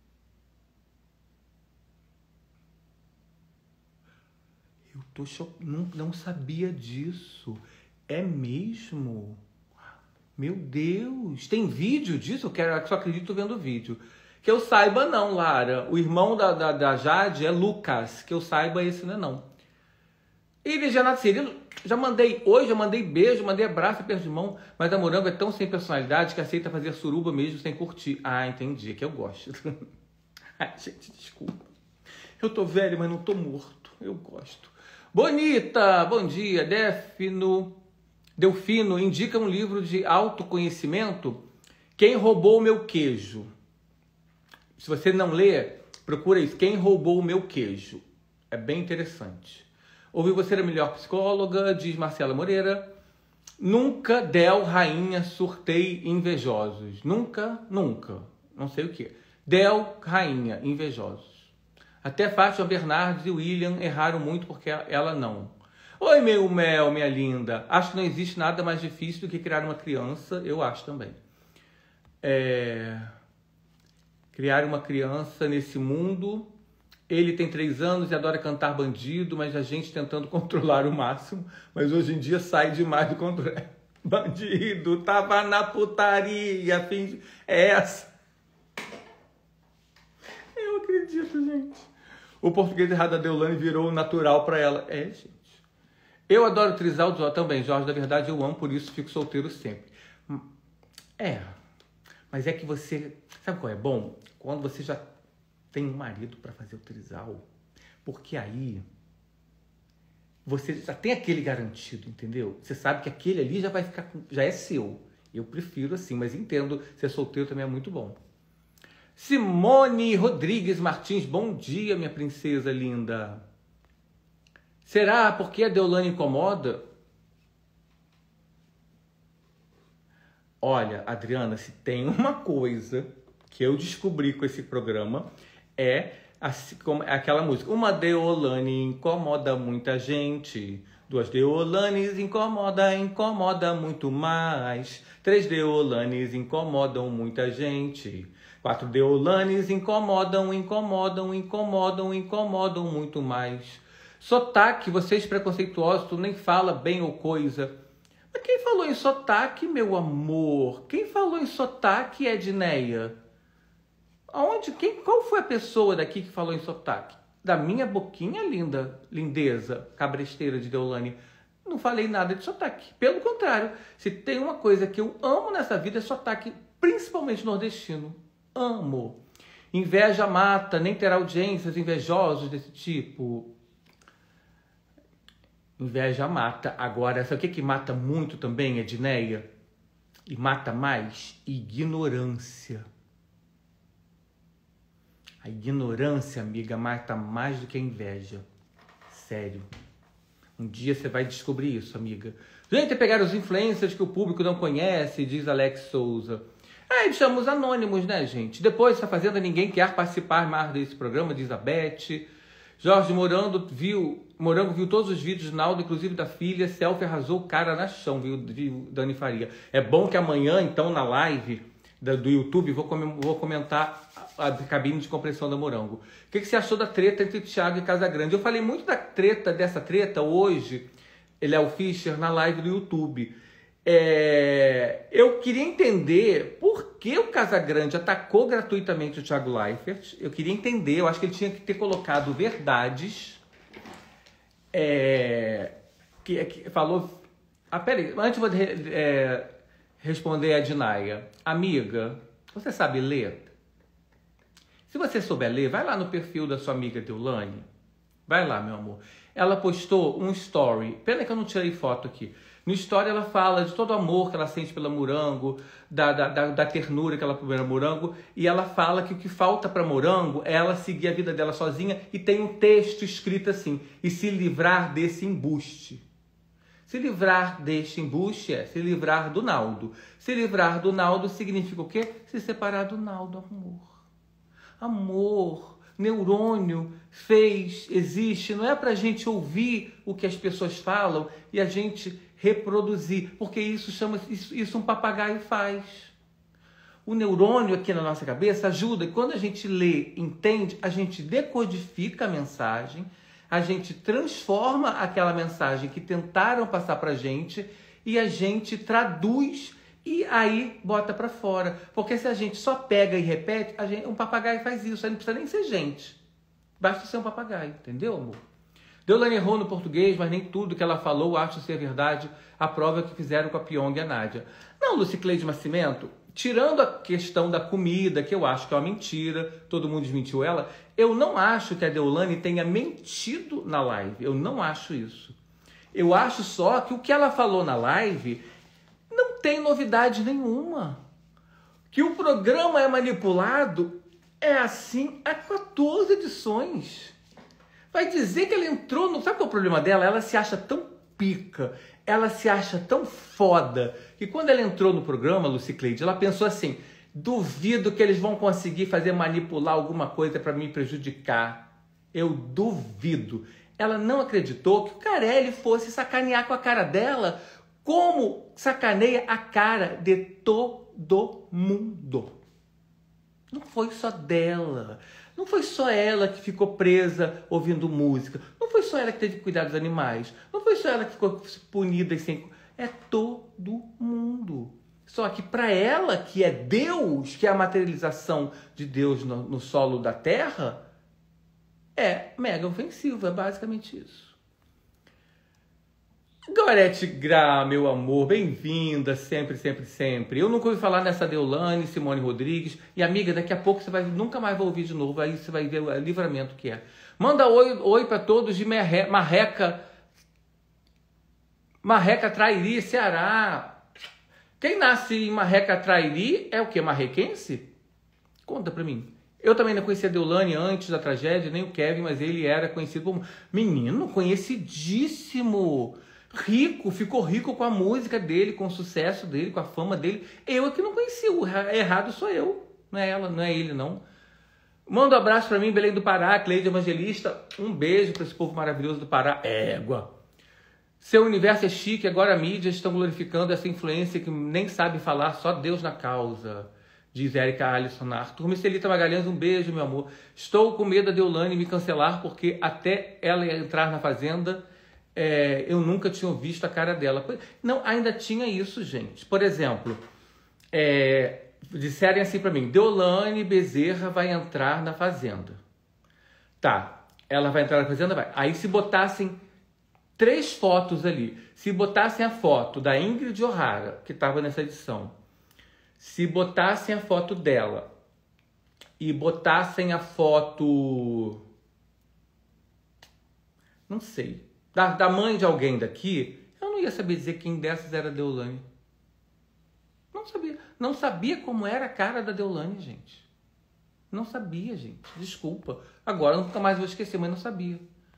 Eu tô chocado. Não, não sabia disso. É mesmo? Meu Deus. Tem vídeo disso? Eu quero, só acredito vendo o vídeo. Que eu saiba não, Lara. O irmão da, da, da Jade é Lucas. Que eu saiba esse não é não. E Vigianato Cirilo, já mandei, hoje eu mandei beijo, mandei abraço e perto de mão, mas a Morango é tão sem personalidade que aceita fazer suruba mesmo sem curtir. Ah, entendi, é que eu gosto. Ai, gente, desculpa. Eu tô velho, mas não tô morto. Eu gosto. Bonita, bom dia. Delfino, Delfino, indica um livro de autoconhecimento. Quem roubou o meu queijo? Se você não lê, procura isso. Quem roubou o meu queijo? É bem interessante. Ouvi você era a melhor psicóloga, diz Marcela Moreira. Nunca Del, rainha, surtei invejosos. Nunca, nunca. Não sei o que. Del, rainha, invejosos. Até Fátima Bernardes e William erraram muito porque ela não. Oi, meu mel, minha linda. Acho que não existe nada mais difícil do que criar uma criança. Eu acho também. É... Criar uma criança nesse mundo Ele tem três anos e adora cantar bandido, mas a gente tentando controlar o máximo. Mas hoje em dia sai demais do controle. Bandido, tava na putaria, fim de... É essa. Eu acredito, gente. O português errado da Deolane virou natural pra ela. É, gente. Eu adoro trisal do Jorge também. Jorge, na verdade, eu amo, por isso fico solteiro sempre. É. Mas é que você... Sabe qual é bom? Quando você já tem um marido para fazer o trisal. Porque aí você já tem aquele garantido, entendeu? Você sabe que aquele ali já vai ficar com, já é seu. Eu prefiro assim, mas entendo, ser solteiro também é muito bom. Simone Rodrigues Martins, bom dia, minha princesa linda. Será porque a Deolane incomoda? Olha, Adriana, se tem uma coisa que eu descobri com esse programa, é assim, como, aquela música. Uma Deolane incomoda muita gente. Duas Deolanes incomoda, incomoda muito mais. Três Deolanes incomodam muita gente. Quatro Deolanes incomodam, incomodam, incomodam, incomodam muito mais. Sotaque, vocês preconceituosos, tu nem fala bem ou coisa. Mas quem falou em sotaque, meu amor? Quem falou em sotaque, Edneia? Aonde? Quem, qual foi a pessoa daqui que falou em sotaque? Da minha boquinha linda, lindeza, cabresteira de Deolane. Não falei nada de sotaque. Pelo contrário, se tem uma coisa que eu amo nessa vida é sotaque, principalmente nordestino. Amo. Inveja mata, nem terá audiências invejosos desse tipo. Inveja mata. Agora, sabe o que, que mata muito também, Edneia? E mata mais? Ignorância. A ignorância, amiga, mata mais do que a inveja. Sério. Um dia você vai descobrir isso, amiga. Gente, pegar os influencers que o público não conhece, diz Alex Souza. Ah, eles chamam os anônimos, né, gente? Depois dessa fazenda, ninguém quer participar mais desse programa, diz a Beth. Jorge Morango viu, Morango viu todos os vídeos de Naldo, inclusive da filha. Selfie arrasou o cara na chão, viu, viu Dani Faria. É bom que amanhã, então, na live da, do YouTube, vou, com, vou comentar a cabine de compressão da Morango. O que, que você achou da treta entre Thiago e Casagrande? Eu falei muito da treta, dessa treta, hoje, Léo Fischer, na live do YouTube. É, eu queria entender por que o Casagrande atacou gratuitamente o Thiago Leifert. Eu queria entender, eu acho que ele tinha que ter colocado verdades. É, que, que falou... Ah, peraí, antes eu vou é, responder a Dinaia. Amiga, você sabe ler? Se você souber ler, vai lá no perfil da sua amiga Deolane. Vai lá, meu amor. Ela postou um story. Pena que eu não tirei foto aqui. No story ela fala de todo o amor que ela sente pela Morango, da, da, da, da ternura que ela tem pela Morango. E ela fala que o que falta para Morango é ela seguir a vida dela sozinha. E tem um texto escrito assim. E se livrar desse embuste. Se livrar deste embuste é se livrar do Naldo. Se livrar do Naldo significa o quê? Se separar do Naldo, amor. Amor, neurônio, fez, existe. Não é para a gente ouvir o que as pessoas falam e a gente reproduzir, porque isso chama isso, isso um papagaio faz. O neurônio aqui na nossa cabeça ajuda, e quando a gente lê, entende, a gente decodifica a mensagem, a gente transforma aquela mensagem que tentaram passar para a gente e a gente traduz e aí bota para fora. Porque se a gente só pega e repete, a gente, um papagaio faz isso. Aí não precisa nem ser gente. Basta ser um papagaio. Entendeu, amor? Deolane errou no português, mas nem tudo que ela falou acho ser verdade. A prova é que fizeram com a Pyong e a Nádia. Não, Lucicleide Nascimento, tirando a questão da comida, que eu acho que é uma mentira, todo mundo desmentiu ela, eu não acho que a Deolane tenha mentido na live. Eu não acho isso. Eu acho só que o que ela falou na live não tem novidade nenhuma. Que o programa é manipulado é assim há quatorze edições. Vai dizer que ela entrou no... Sabe qual é o problema dela? Ela se acha tão pica, ela se acha tão foda, que quando ela entrou no programa, Lucicleide, ela pensou assim, duvido que eles vão conseguir fazer manipular alguma coisa para me prejudicar. Eu duvido. Ela não acreditou que o Carelli fosse sacanear com a cara dela, como sacaneia a cara de todo mundo. Não foi só dela. Não foi só ela que ficou presa ouvindo música. Não foi só ela que teve que cuidar dos animais. Não foi só ela que ficou punida e sem... É todo mundo. Só que para ela, que é Deus, que é a materialização de Deus no, no solo da terra, é mega ofensivo. É basicamente isso. Gorete Gra, meu amor, bem-vinda, sempre, sempre, sempre. Eu nunca ouvi falar nessa Deolane, Simone Rodrigues. E amiga, daqui a pouco você vai, nunca mais vai ouvir de novo, aí você vai ver o livramento que é. Manda oi, oi para todos de Marre, Marreca, Marreca Trairi, Ceará. Quem nasce em Marreca Trairi é o quê? Marrequense? Conta pra mim. Eu também não conhecia a Deolane antes da tragédia, nem o Kevin, mas ele era conhecido como menino conhecidíssimo. Rico, ficou rico com a música dele, com o sucesso dele, com a fama dele. Eu é que não conhecia, o errado sou eu, não é ela, não é ele, não. Manda um abraço para mim, Belém do Pará, Cleide Evangelista. Um beijo para esse povo maravilhoso do Pará. Égua. Seu universo é chique, agora a mídia estão glorificando essa influência que nem sabe falar, só Deus na causa. Diz Érica Alisson Arthur. Miscelita Magalhães, um beijo, meu amor. Estou com medo da Deolane me cancelar, porque até ela entrar na Fazenda... É, eu nunca tinha visto a cara dela. Não, ainda tinha isso, gente. Por exemplo, é, disserem assim para mim, Deolane Bezerra vai entrar na Fazenda. Tá, ela vai entrar na Fazenda? Vai. Aí se botassem três fotos ali, se botassem a foto da Ingrid O'Hara, que estava nessa edição, se botassem a foto dela e botassem a foto... Não sei... Da, da mãe de alguém daqui, eu não ia saber dizer quem dessas era a Deolane. Não sabia. Não sabia como era a cara da Deolane, gente. Não sabia, gente. Desculpa. Agora nunca mais vou esquecer, mas não sabia.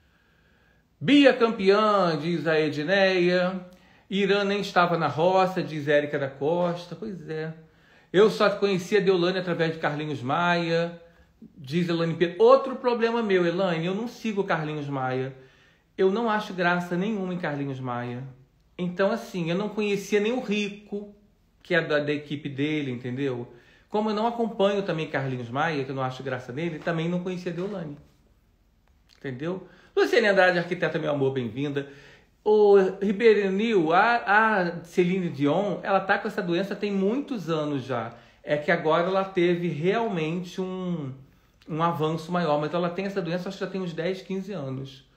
Bia campeã, diz a Edneia. Irã nem estava na roça, diz Érica da Costa. Pois é. Eu só conhecia a Deolane através de Carlinhos Maia, diz Elane Pedro. Outro problema meu, Elane, eu não sigo Carlinhos Maia. Eu não acho graça nenhuma em Carlinhos Maia. Então, assim, eu não conhecia nem o Rico, que é da, da equipe dele, entendeu? Como eu não acompanho também Carlinhos Maia, que eu não acho graça nele, também não conhecia Deolane. Entendeu? Luciane Andrade, arquiteta, meu amor, bem-vinda. O Ribeirinho, a, a Celine Dion, ela tá com essa doença tem muitos anos já. É que agora ela teve realmente um, um avanço maior, mas ela tem essa doença, acho que já tem uns dez, quinze anos.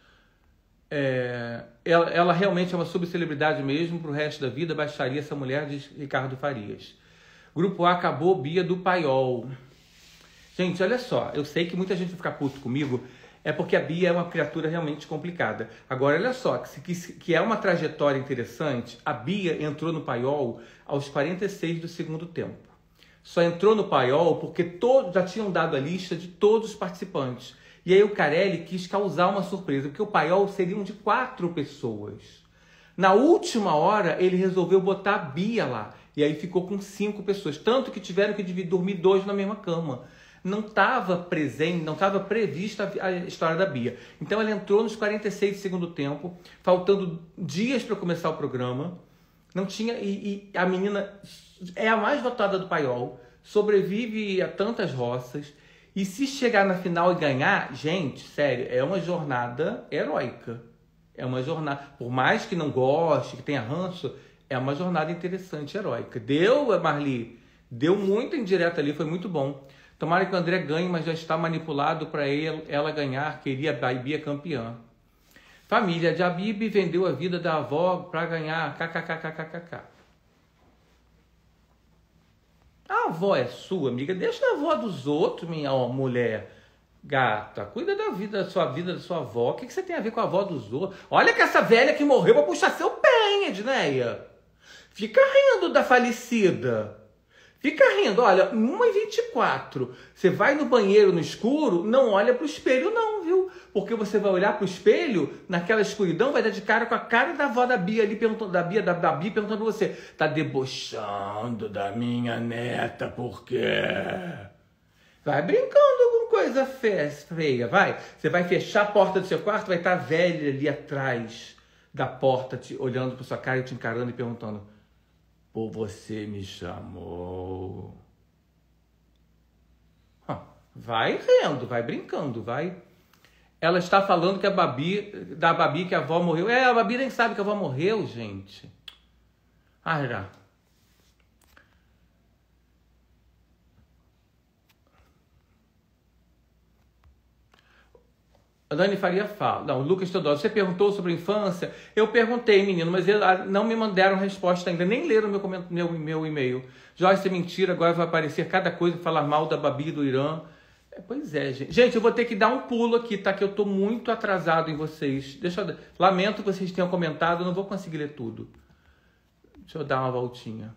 É, ela, ela realmente é uma subcelebridade mesmo, pro resto da vida baixaria essa mulher, diz Ricardo Farias. Grupo A acabou, Bia do Paiol. Gente, olha só, eu sei que muita gente vai ficar puto comigo, é porque a Bia é uma criatura realmente complicada. Agora, olha só, que, que, que é uma trajetória interessante, a Bia entrou no Paiol aos quarenta e seis do segundo tempo. Só entrou no Paiol porque todos já tinham dado a lista de todos os participantes. E aí o Carelli quis causar uma surpresa, porque o Paiol seriam de quatro pessoas. Na última hora, ele resolveu botar a Bia lá. E aí ficou com cinco pessoas. Tanto que tiveram que dormir dois na mesma cama. Não estava presente, não estava prevista a história da Bia. Então ela entrou nos quarenta e seis do segundo tempo, faltando dias para começar o programa. Não tinha, e, e a menina é a mais votada do Paiol, sobrevive a tantas roças. E se chegar na final e ganhar, gente, sério, é uma jornada heróica. É uma jornada, por mais que não goste, que tenha ranço, é uma jornada interessante, heróica. Deu, Marli, deu muito indireta ali, foi muito bom. Tomara que o André ganhe, mas já está manipulado para ela ganhar, queria a Bia campeã. Família de Abib vendeu a vida da avó para ganhar, kkkkkkk. A avó é sua, amiga. Deixa a avó dos outros, minha ó, mulher gata. Cuida da vida, da sua vida, da sua avó. O que, que você tem a ver com a avó dos outros? Olha que essa velha que morreu pra puxar seu pé, Edneia. Fica rindo da falecida. Fica rindo. Olha, uma e vinte e quatro. Você vai no banheiro no escuro, não olha pro espelho não, viu? Porque você vai olhar pro espelho, naquela escuridão, vai dar de cara com a cara da avó da Bia ali, perguntando, da Bia, da, da Bia perguntando pra você. Tá debochando da minha neta, por quê? Vai brincando com coisa feia, vai. Você vai fechar a porta do seu quarto, vai estar velha ali atrás da porta, te olhando pra sua cara e te encarando e perguntando: por você me chamou. Hum, Vai rindo, vai brincando, vai. Ela está falando que a Babi, da Babi que a avó morreu. É, a Babi nem sabe que a avó morreu, gente. Ah, já. A Dani Faria fala. Não, o Lucas Teodoro, você perguntou sobre a infância? Eu perguntei, menino, mas não me mandaram resposta ainda. Nem leram meu, meu, meu e-mail. Joyce, é mentira, agora vai aparecer cada coisa, falar mal da Babi do Irã. É, pois é, gente. Gente, eu vou ter que dar um pulo aqui, tá? Que eu tô muito atrasado em vocês. Deixa eu... Lamento que vocês tenham comentado, eu não vou conseguir ler tudo. Deixa eu dar uma voltinha.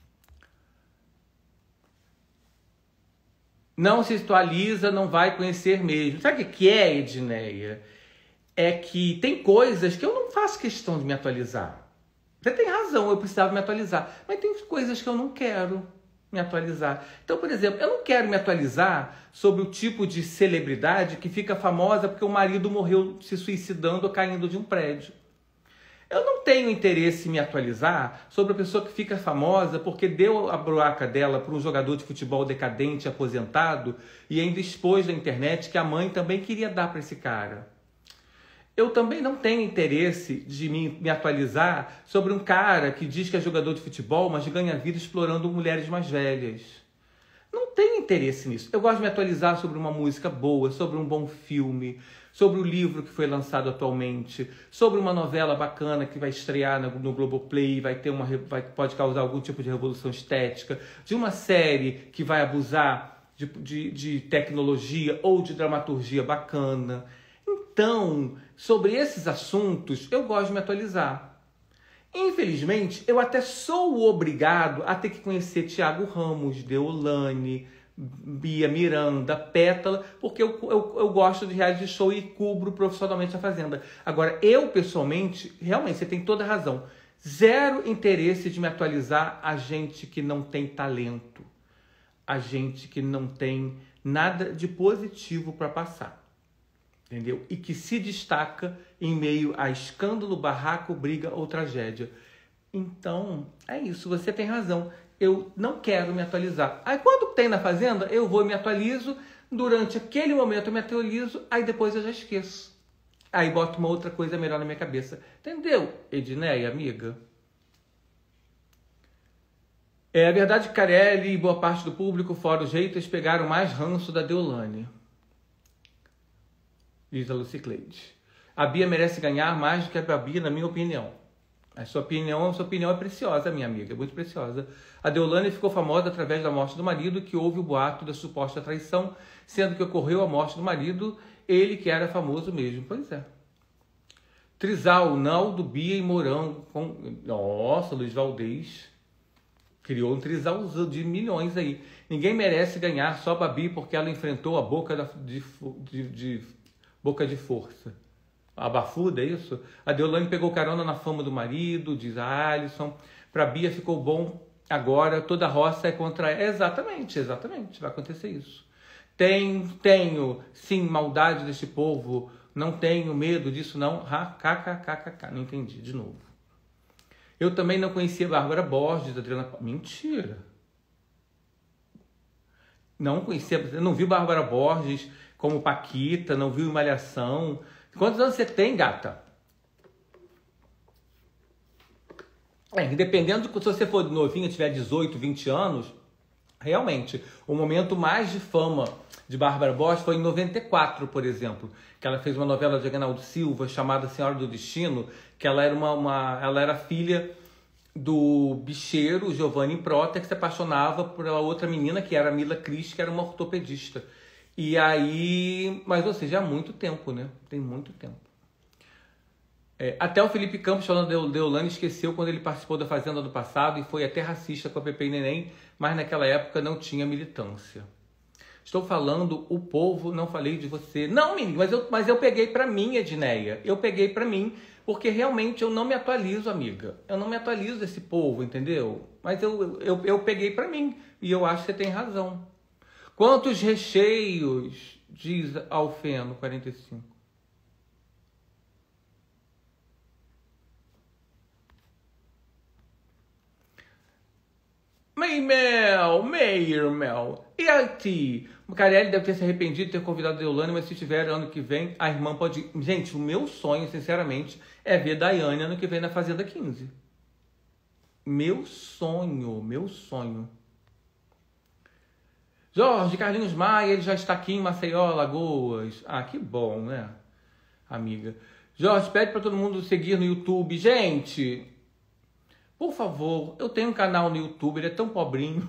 Não se atualiza, não vai conhecer mesmo. Sabe o que é, Edneia? É que tem coisas que eu não faço questão de me atualizar. Você tem razão, eu precisava me atualizar. Mas tem coisas que eu não quero me atualizar. Então, por exemplo, eu não quero me atualizar sobre o tipo de celebridade que fica famosa porque o marido morreu se suicidando ou caindo de um prédio. Eu não tenho interesse em me atualizar sobre a pessoa que fica famosa porque deu a broaca dela para um jogador de futebol decadente, aposentado, e ainda expôs na internet que a mãe também queria dar para esse cara. Eu também não tenho interesse de me, me atualizar sobre um cara que diz que é jogador de futebol, mas ganha vida explorando mulheres mais velhas. Não tenho interesse nisso. Eu gosto de me atualizar sobre uma música boa, sobre um bom filme, sobre o livro que foi lançado atualmente, sobre uma novela bacana que vai estrear no, no Globoplay, vai ter uma, vai, pode causar algum tipo de revolução estética, de uma série que vai abusar de, de, de tecnologia ou de dramaturgia bacana. Então, sobre esses assuntos, eu gosto de me atualizar. Infelizmente, eu até sou obrigado a ter que conhecer Thiago Ramos, Deolane, Bia Miranda, Pétala, porque eu, eu, eu gosto de reality show e cubro profissionalmente a Fazenda. Agora, eu pessoalmente, realmente, você tem toda a razão, zero interesse de me atualizar a gente que não tem talento, a gente que não tem nada de positivo para passar. Entendeu? E que se destaca em meio a escândalo, barraco, briga ou tragédia. Então, é isso, você tem razão. Eu não quero me atualizar. Aí quando tem na Fazenda, eu vou e me atualizo. Durante aquele momento eu me atualizo, aí depois eu já esqueço. Aí boto uma outra coisa melhor na minha cabeça. Entendeu, Edneia, amiga? É verdade que Carelli e boa parte do público, fora os haters, pegaram mais ranço da Deolane. Diz a Lucicleide. A Bia merece ganhar mais do que a Babi, na minha opinião. A sua opinião, a sua opinião é preciosa, minha amiga, é muito preciosa. A Deolane ficou famosa através da morte do marido, que houve o boato da suposta traição, sendo que ocorreu a morte do marido, ele que era famoso mesmo. Pois é. Trisal, Naldo, Bia e Morango. Com... Nossa, Luiz Valdez criou um trisal de milhões aí. Ninguém merece ganhar, só a Babi, porque ela enfrentou a boca da, de, de, de boca de força. Abafuda, é isso? A Deolane pegou carona na fama do marido, diz a Alisson. Pra Bia ficou bom, agora toda a roça é contra ela. Exatamente, exatamente, vai acontecer isso. Tenho, tenho, sim, maldade desse povo, não tenho medo disso não. Ha, kkkk, não entendi, de novo. Eu também não conhecia Bárbara Borges, Adriana... Mentira. Não conhecia, não vi Bárbara Borges como Paquita, não viu Malhação. Quantos anos você tem, gata? É, dependendo de se você for novinha, tiver dezoito, vinte anos, realmente, o momento mais de fama de Bárbara Borges foi em noventa e quatro, por exemplo, que ela fez uma novela de Agnaldo Silva chamada Senhora do Destino, que ela era, uma, uma, ela era filha do bicheiro Giovanni Prota, que se apaixonava por uma outra menina, que era a Mila Cris, que era uma ortopedista. E aí, mas ou seja, há muito tempo, né? Tem muito tempo. É, até o Felipe Campos, falando de Deolane, esqueceu quando ele participou da Fazenda do passado e foi até racista com a Pepe e Neném, mas naquela época não tinha militância. Estou falando o povo, não falei de você. Não, menino, mas eu, mas eu peguei pra mim, Edneia. Eu peguei pra mim, porque realmente eu não me atualizo, amiga. Eu não me atualizo desse povo, entendeu? Mas eu, eu, eu peguei pra mim e eu acho que você tem razão. Quantos recheios, diz Alfeno, quarenta e cinco. Mas Oi, Mel, Meir, Mel. E a ti? O Carelli deve ter se arrependido de ter convidado a Deolane, mas se tiver ano que vem, a irmã pode ir. Gente, o meu sonho, sinceramente, é ver Daiane ano que vem na Fazenda quinze. Meu sonho, meu sonho. Jorge Carlinhos Maia, ele já está aqui em Maceió, Alagoas. Ah, que bom, né, amiga? Jorge, pede para todo mundo seguir no YouTube. Gente, por favor, eu tenho um canal no YouTube, ele é tão pobrinho.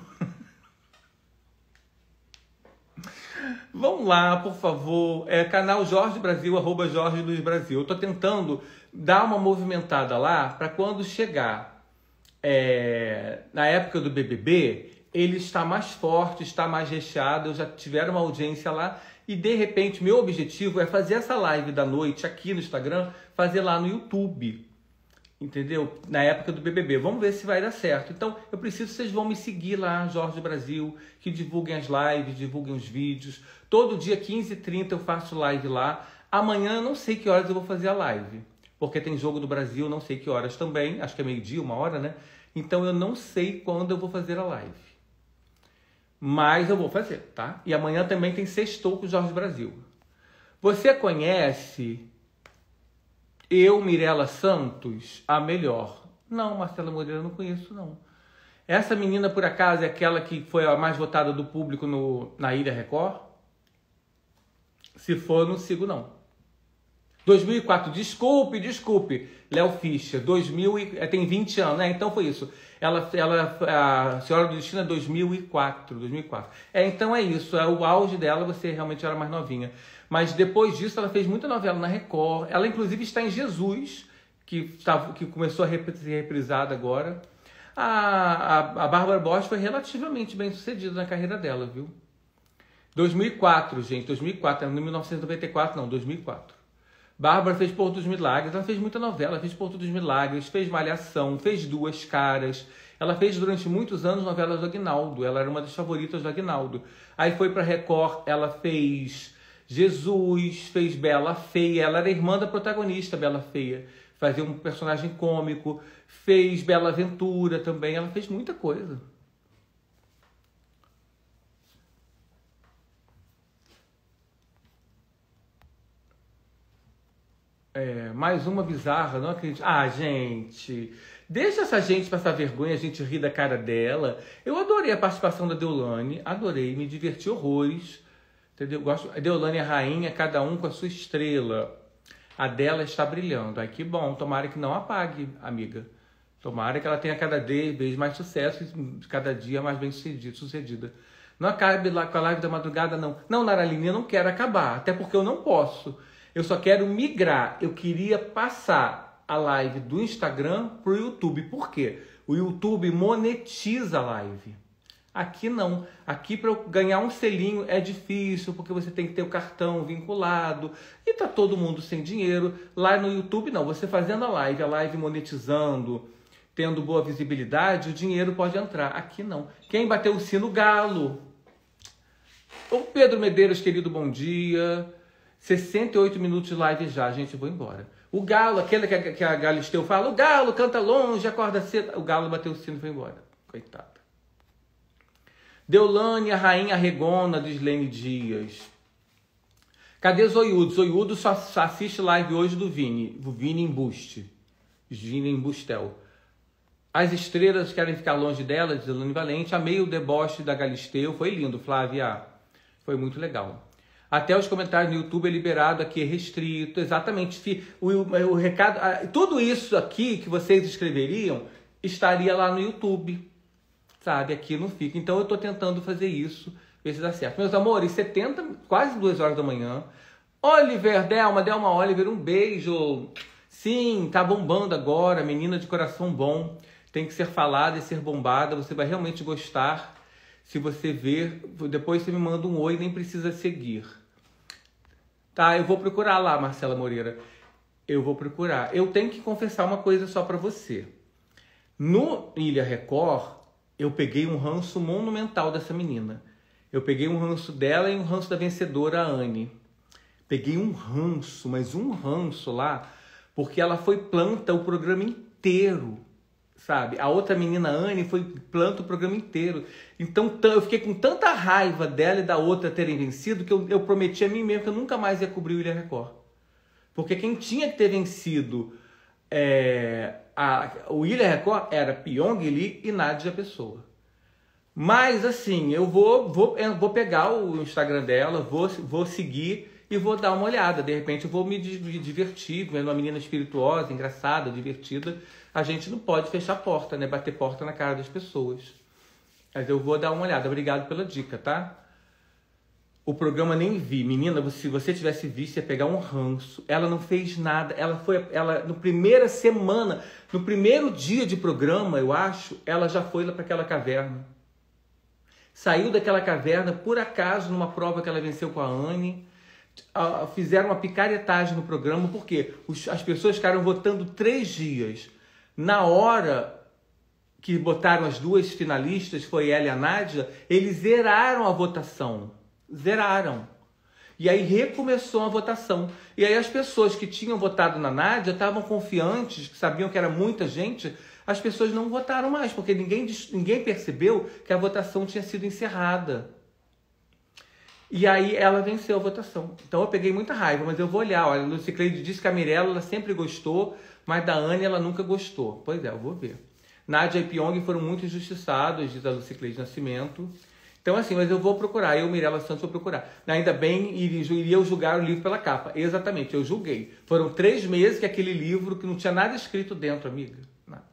Vão lá, por favor. É canal Jorge Brasil, arroba Jorge Luiz Brasil. Eu tô tentando dar uma movimentada lá para quando chegar é, na época do B B B, ele está mais forte, está mais recheado. Eu já tiveram uma audiência lá e, de repente, meu objetivo é fazer essa live da noite aqui no Instagram, fazer lá no YouTube. Entendeu? Na época do B B B. Vamos ver se vai dar certo. Então, eu preciso que vocês vão me seguir lá, Jorge Brasil, que divulguem as lives, divulguem os vídeos. Todo dia, quinze e trinta, eu faço live lá. Amanhã, não sei que horas eu vou fazer a live, porque tem jogo do Brasil, não sei que horas também. Acho que é meio-dia, uma hora, né? Então, eu não sei quando eu vou fazer a live. Mas eu vou fazer, tá? E amanhã também tem Sextou com o Jorge Brasil. Você conhece... Eu, Mirella Santos, a melhor. Não, Marcela Moreira, eu não conheço, não. Essa menina, por acaso, é aquela que foi a mais votada do público no, na Ilha Record? Se for, não sigo, não. dois mil e quatro, desculpe, desculpe, Léo Fischer, dois mil e, tem vinte anos, né? Então foi isso. Ela, ela, a Senhora do Destino é dois mil e quatro, dois mil e quatro. É, então é isso, é o auge dela, você realmente era mais novinha. Mas depois disso ela fez muita novela na Record. Ela inclusive está em Jesus, que, tá, que começou a ser reprisada agora. A, a, a Bárbara Bosch foi relativamente bem sucedida na carreira dela, viu? dois mil e quatro, gente, dois mil e quatro, não mil novecentos e noventa e quatro, não, dois mil e quatro. Bárbara fez Porto dos Milagres, ela fez muita novela, fez Porto dos Milagres, fez Malhação, fez Duas Caras. Ela fez durante muitos anos novelas do Aguinaldo, ela era uma das favoritas do Aguinaldo. Aí foi para Record, ela fez Jesus, fez Bela Feia, ela era irmã da protagonista Bela Feia, fazia um personagem cômico, fez Bela Aventura também, ela fez muita coisa. É, mais uma bizarra, não acredito. Ah, gente, deixa essa gente passar vergonha, a gente rir da cara dela. Eu adorei a participação da Deolane, adorei, me diverti horrores. Entendeu? Gosto, a Deolane é rainha, cada um com a sua estrela. A dela está brilhando. Ai, que bom, tomara que não apague, amiga. Tomara que ela tenha cada vez mais sucesso e cada dia mais bem sucedida. Não acabe lá com a live da madrugada, não. Não, Naraline, eu não quero acabar, até porque eu não posso. Eu só quero migrar. Eu queria passar a live do Instagram para o YouTube. Por quê? O YouTube monetiza a live. Aqui não. Aqui para eu ganhar um selinho é difícil, porque você tem que ter o cartão vinculado. E tá todo mundo sem dinheiro. Lá no YouTube não. Você fazendo a live, a live monetizando, tendo boa visibilidade, o dinheiro pode entrar. Aqui não. Quem bateu o sino? Galo. Ô Pedro Medeiros, querido, bom dia. sessenta e oito minutos de live já, gente, eu vou embora. O Galo, aquele que a, que a Galisteu fala, o Galo canta longe, acorda cedo. O Galo bateu o sino e foi embora. Coitada. Deolane, a rainha regona de Islene Dias. Cadê Zoiudo? Zoiudo só, só assiste live hoje do Vini. Do Vini Embuste. Vini Embustel. As estrelas querem ficar longe dela, de Deolane Valente. Amei o deboche da Galisteu. Foi lindo, Flávia. Foi muito legal. Até os comentários no YouTube é liberado, aqui é restrito, exatamente. O, o, o recado, tudo isso aqui que vocês escreveriam estaria lá no YouTube, sabe? Aqui não fica. Então eu estou tentando fazer isso, ver se dá certo. Meus amores, setenta, quase duas horas da manhã. Oliver, Delma, Delma Oliver, um beijo. Sim, tá bombando agora, menina de coração bom. Tem que ser falada e ser bombada, você vai realmente gostar. Se você ver, depois você me manda um oi, nem precisa seguir. Tá, eu vou procurar lá, Marcela Moreira. Eu vou procurar. Eu tenho que confessar uma coisa só pra você. No Ilha Record, eu peguei um ranço monumental dessa menina. Eu peguei um ranço dela e um ranço da vencedora, a Anne. Peguei um ranço, mas um ranço lá, porque ela foi planta o programa inteiro, sabe? A outra menina, Anne, foi planta o programa inteiro. Então eu fiquei com tanta raiva dela e da outra terem vencido que eu, eu prometi a mim mesmo que eu nunca mais ia cobrir o Ilha Record. Porque quem tinha que ter vencido é, a, o Ilha Record era Pyong Lee e Nádia Pessoa. Mas assim, eu vou, vou, eu vou pegar o Instagram dela, vou, vou seguir e vou dar uma olhada. De repente eu vou me, me divertir, vendo uma menina espirituosa, engraçada, divertida. A gente não pode fechar a porta, né? Bater porta na cara das pessoas. Mas eu vou dar uma olhada. Obrigado pela dica, tá? O programa nem vi. Menina, se você tivesse visto, ia pegar um ranço. Ela não fez nada. Ela foi, ela, no primeira semana, no primeiro dia de programa, eu acho, ela já foi lá para aquela caverna. Saiu daquela caverna, por acaso, numa prova que ela venceu com a Anne. Fizeram uma picaretagem no programa, porque as pessoas ficaram votando três dias. Na hora que botaram as duas finalistas, foi ela e a Nádia, eles zeraram a votação. Zeraram. E aí recomeçou a votação. E aí as pessoas que tinham votado na Nádia estavam confiantes, sabiam que era muita gente, as pessoas não votaram mais, porque ninguém, ninguém percebeu que a votação tinha sido encerrada. E aí ela venceu a votação. Então eu peguei muita raiva, mas eu vou olhar. Olha, a Lucy Cleide disse que a Mirella ela sempre gostou, mas da Anne ela nunca gostou. Pois é, eu vou ver. Nádia e Pyong foram muito injustiçados, diz a Lucy Cleide Nascimento. Então assim, mas eu vou procurar. Eu, Mirella Santos, vou procurar. Ainda bem, iria eu julgar o livro pela capa. Exatamente, eu julguei. Foram três meses que aquele livro, que não tinha nada escrito dentro, amiga. Nada.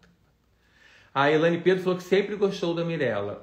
A Elane Pedro falou que sempre gostou da Mirella.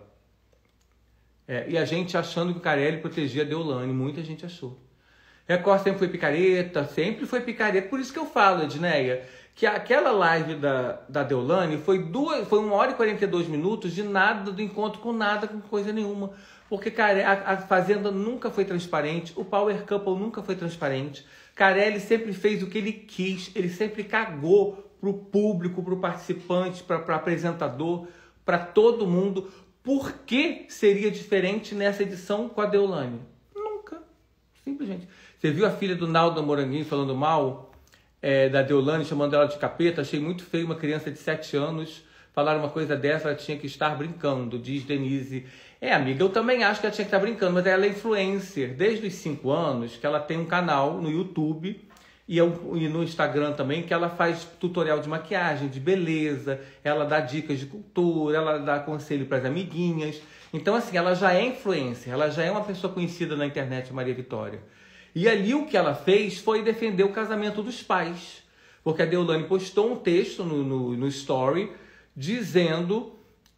É, e a gente achando que o Carelli protegia a Deolane. Muita gente achou. Record sempre foi picareta, sempre foi picareta. Por isso que eu falo, Edneia, que aquela live da, da Deolane foi, duas, foi uma hora e quarenta e dois minutos de nada, do encontro com nada, com coisa nenhuma. Porque a, a Fazenda nunca foi transparente, o Power Couple nunca foi transparente. Carelli sempre fez o que ele quis, ele sempre cagou para o público, para o participante, para o apresentador, para todo mundo. Por que seria diferente nessa edição com a Deolane? Nunca. Simplesmente. Você viu a filha do Naldo Moranguinho falando mal é, da Deolane, chamando ela de capeta? Achei muito feio uma criança de sete anos falar uma coisa dessa, ela tinha que estar brincando, diz Denise. É, amiga, eu também acho que ela tinha que estar brincando, mas ela é influencer. Desde os cinco anos que ela tem um canal no YouTube e no Instagram também, que ela faz tutorial de maquiagem, de beleza, ela dá dicas de cultura, ela dá conselho para as amiguinhas. Então, assim, ela já é influencer, ela já é uma pessoa conhecida na internet, Maria Vitória. E ali o que ela fez foi defender o casamento dos pais. Porque a Deolane postou um texto no, no, no story dizendo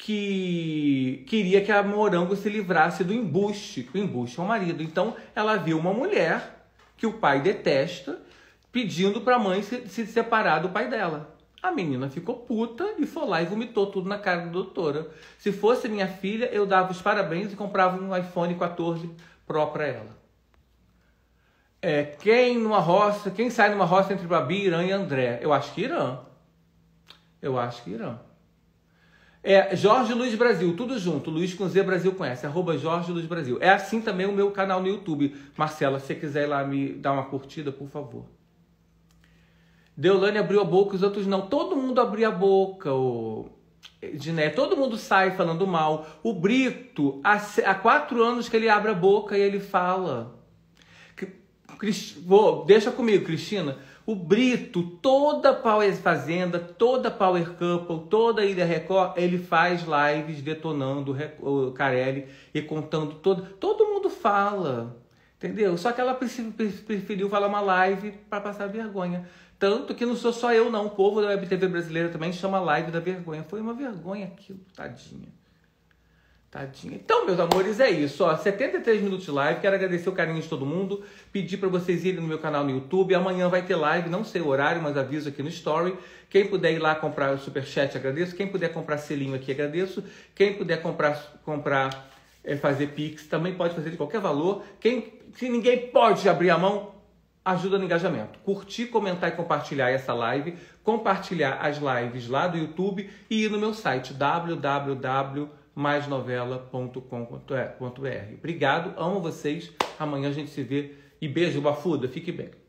que queria que a Morango se livrasse do embuste. O embuste é o marido. Então, ela viu uma mulher que o pai detesta pedindo para a mãe se, se separar do pai dela. A menina ficou puta e foi lá e vomitou tudo na cara da doutora. Se fosse minha filha, eu dava os parabéns e comprava um iPhone quatorze Pro para ela. É, quem numa roça, quem sai numa roça entre Babi, Irã e André? Eu acho que Irã. Eu acho que Irã. É Jorge Luiz Brasil, tudo junto. Luiz com Z Brasil conhece, arroba Jorge Luiz Brasil. É assim também o meu canal no YouTube. Marcela, se você quiser ir lá me dar uma curtida, por favor. Deolane abriu a boca, os outros não. Todo mundo abriu a boca, o Diné. Todo mundo sai falando mal. O Brito, há, há quatro anos que ele abre a boca e ele fala. Vou, deixa comigo, Cristina. O Brito, toda Power Fazenda, toda Power Couple, toda Ilha Record, ele faz lives detonando o Carelli e contando todo. Todo mundo fala, entendeu? Só que ela preferiu falar uma live para passar vergonha. Tanto que não sou só eu, não. O povo da Web T V brasileira também chama live da vergonha. Foi uma vergonha aquilo, tadinha. Tadinha. Então, meus amores, é isso. Ó, setenta e três minutos de live. Quero agradecer o carinho de todo mundo. Pedir para vocês irem no meu canal no YouTube. Amanhã vai ter live. Não sei o horário, mas aviso aqui no Story. Quem puder ir lá comprar o Superchat, agradeço. Quem puder comprar selinho aqui, agradeço. Quem puder comprar, comprar é, fazer Pix, também pode fazer de qualquer valor. Quem, se ninguém pode abrir a mão, ajuda no engajamento. Curtir, comentar e compartilhar essa live. Compartilhar as lives lá do YouTube. E ir no meu site, w w w ponto mais novela ponto com ponto b r. Obrigado, amo vocês. Amanhã a gente se vê. E beijo, Bafuda. Fique bem.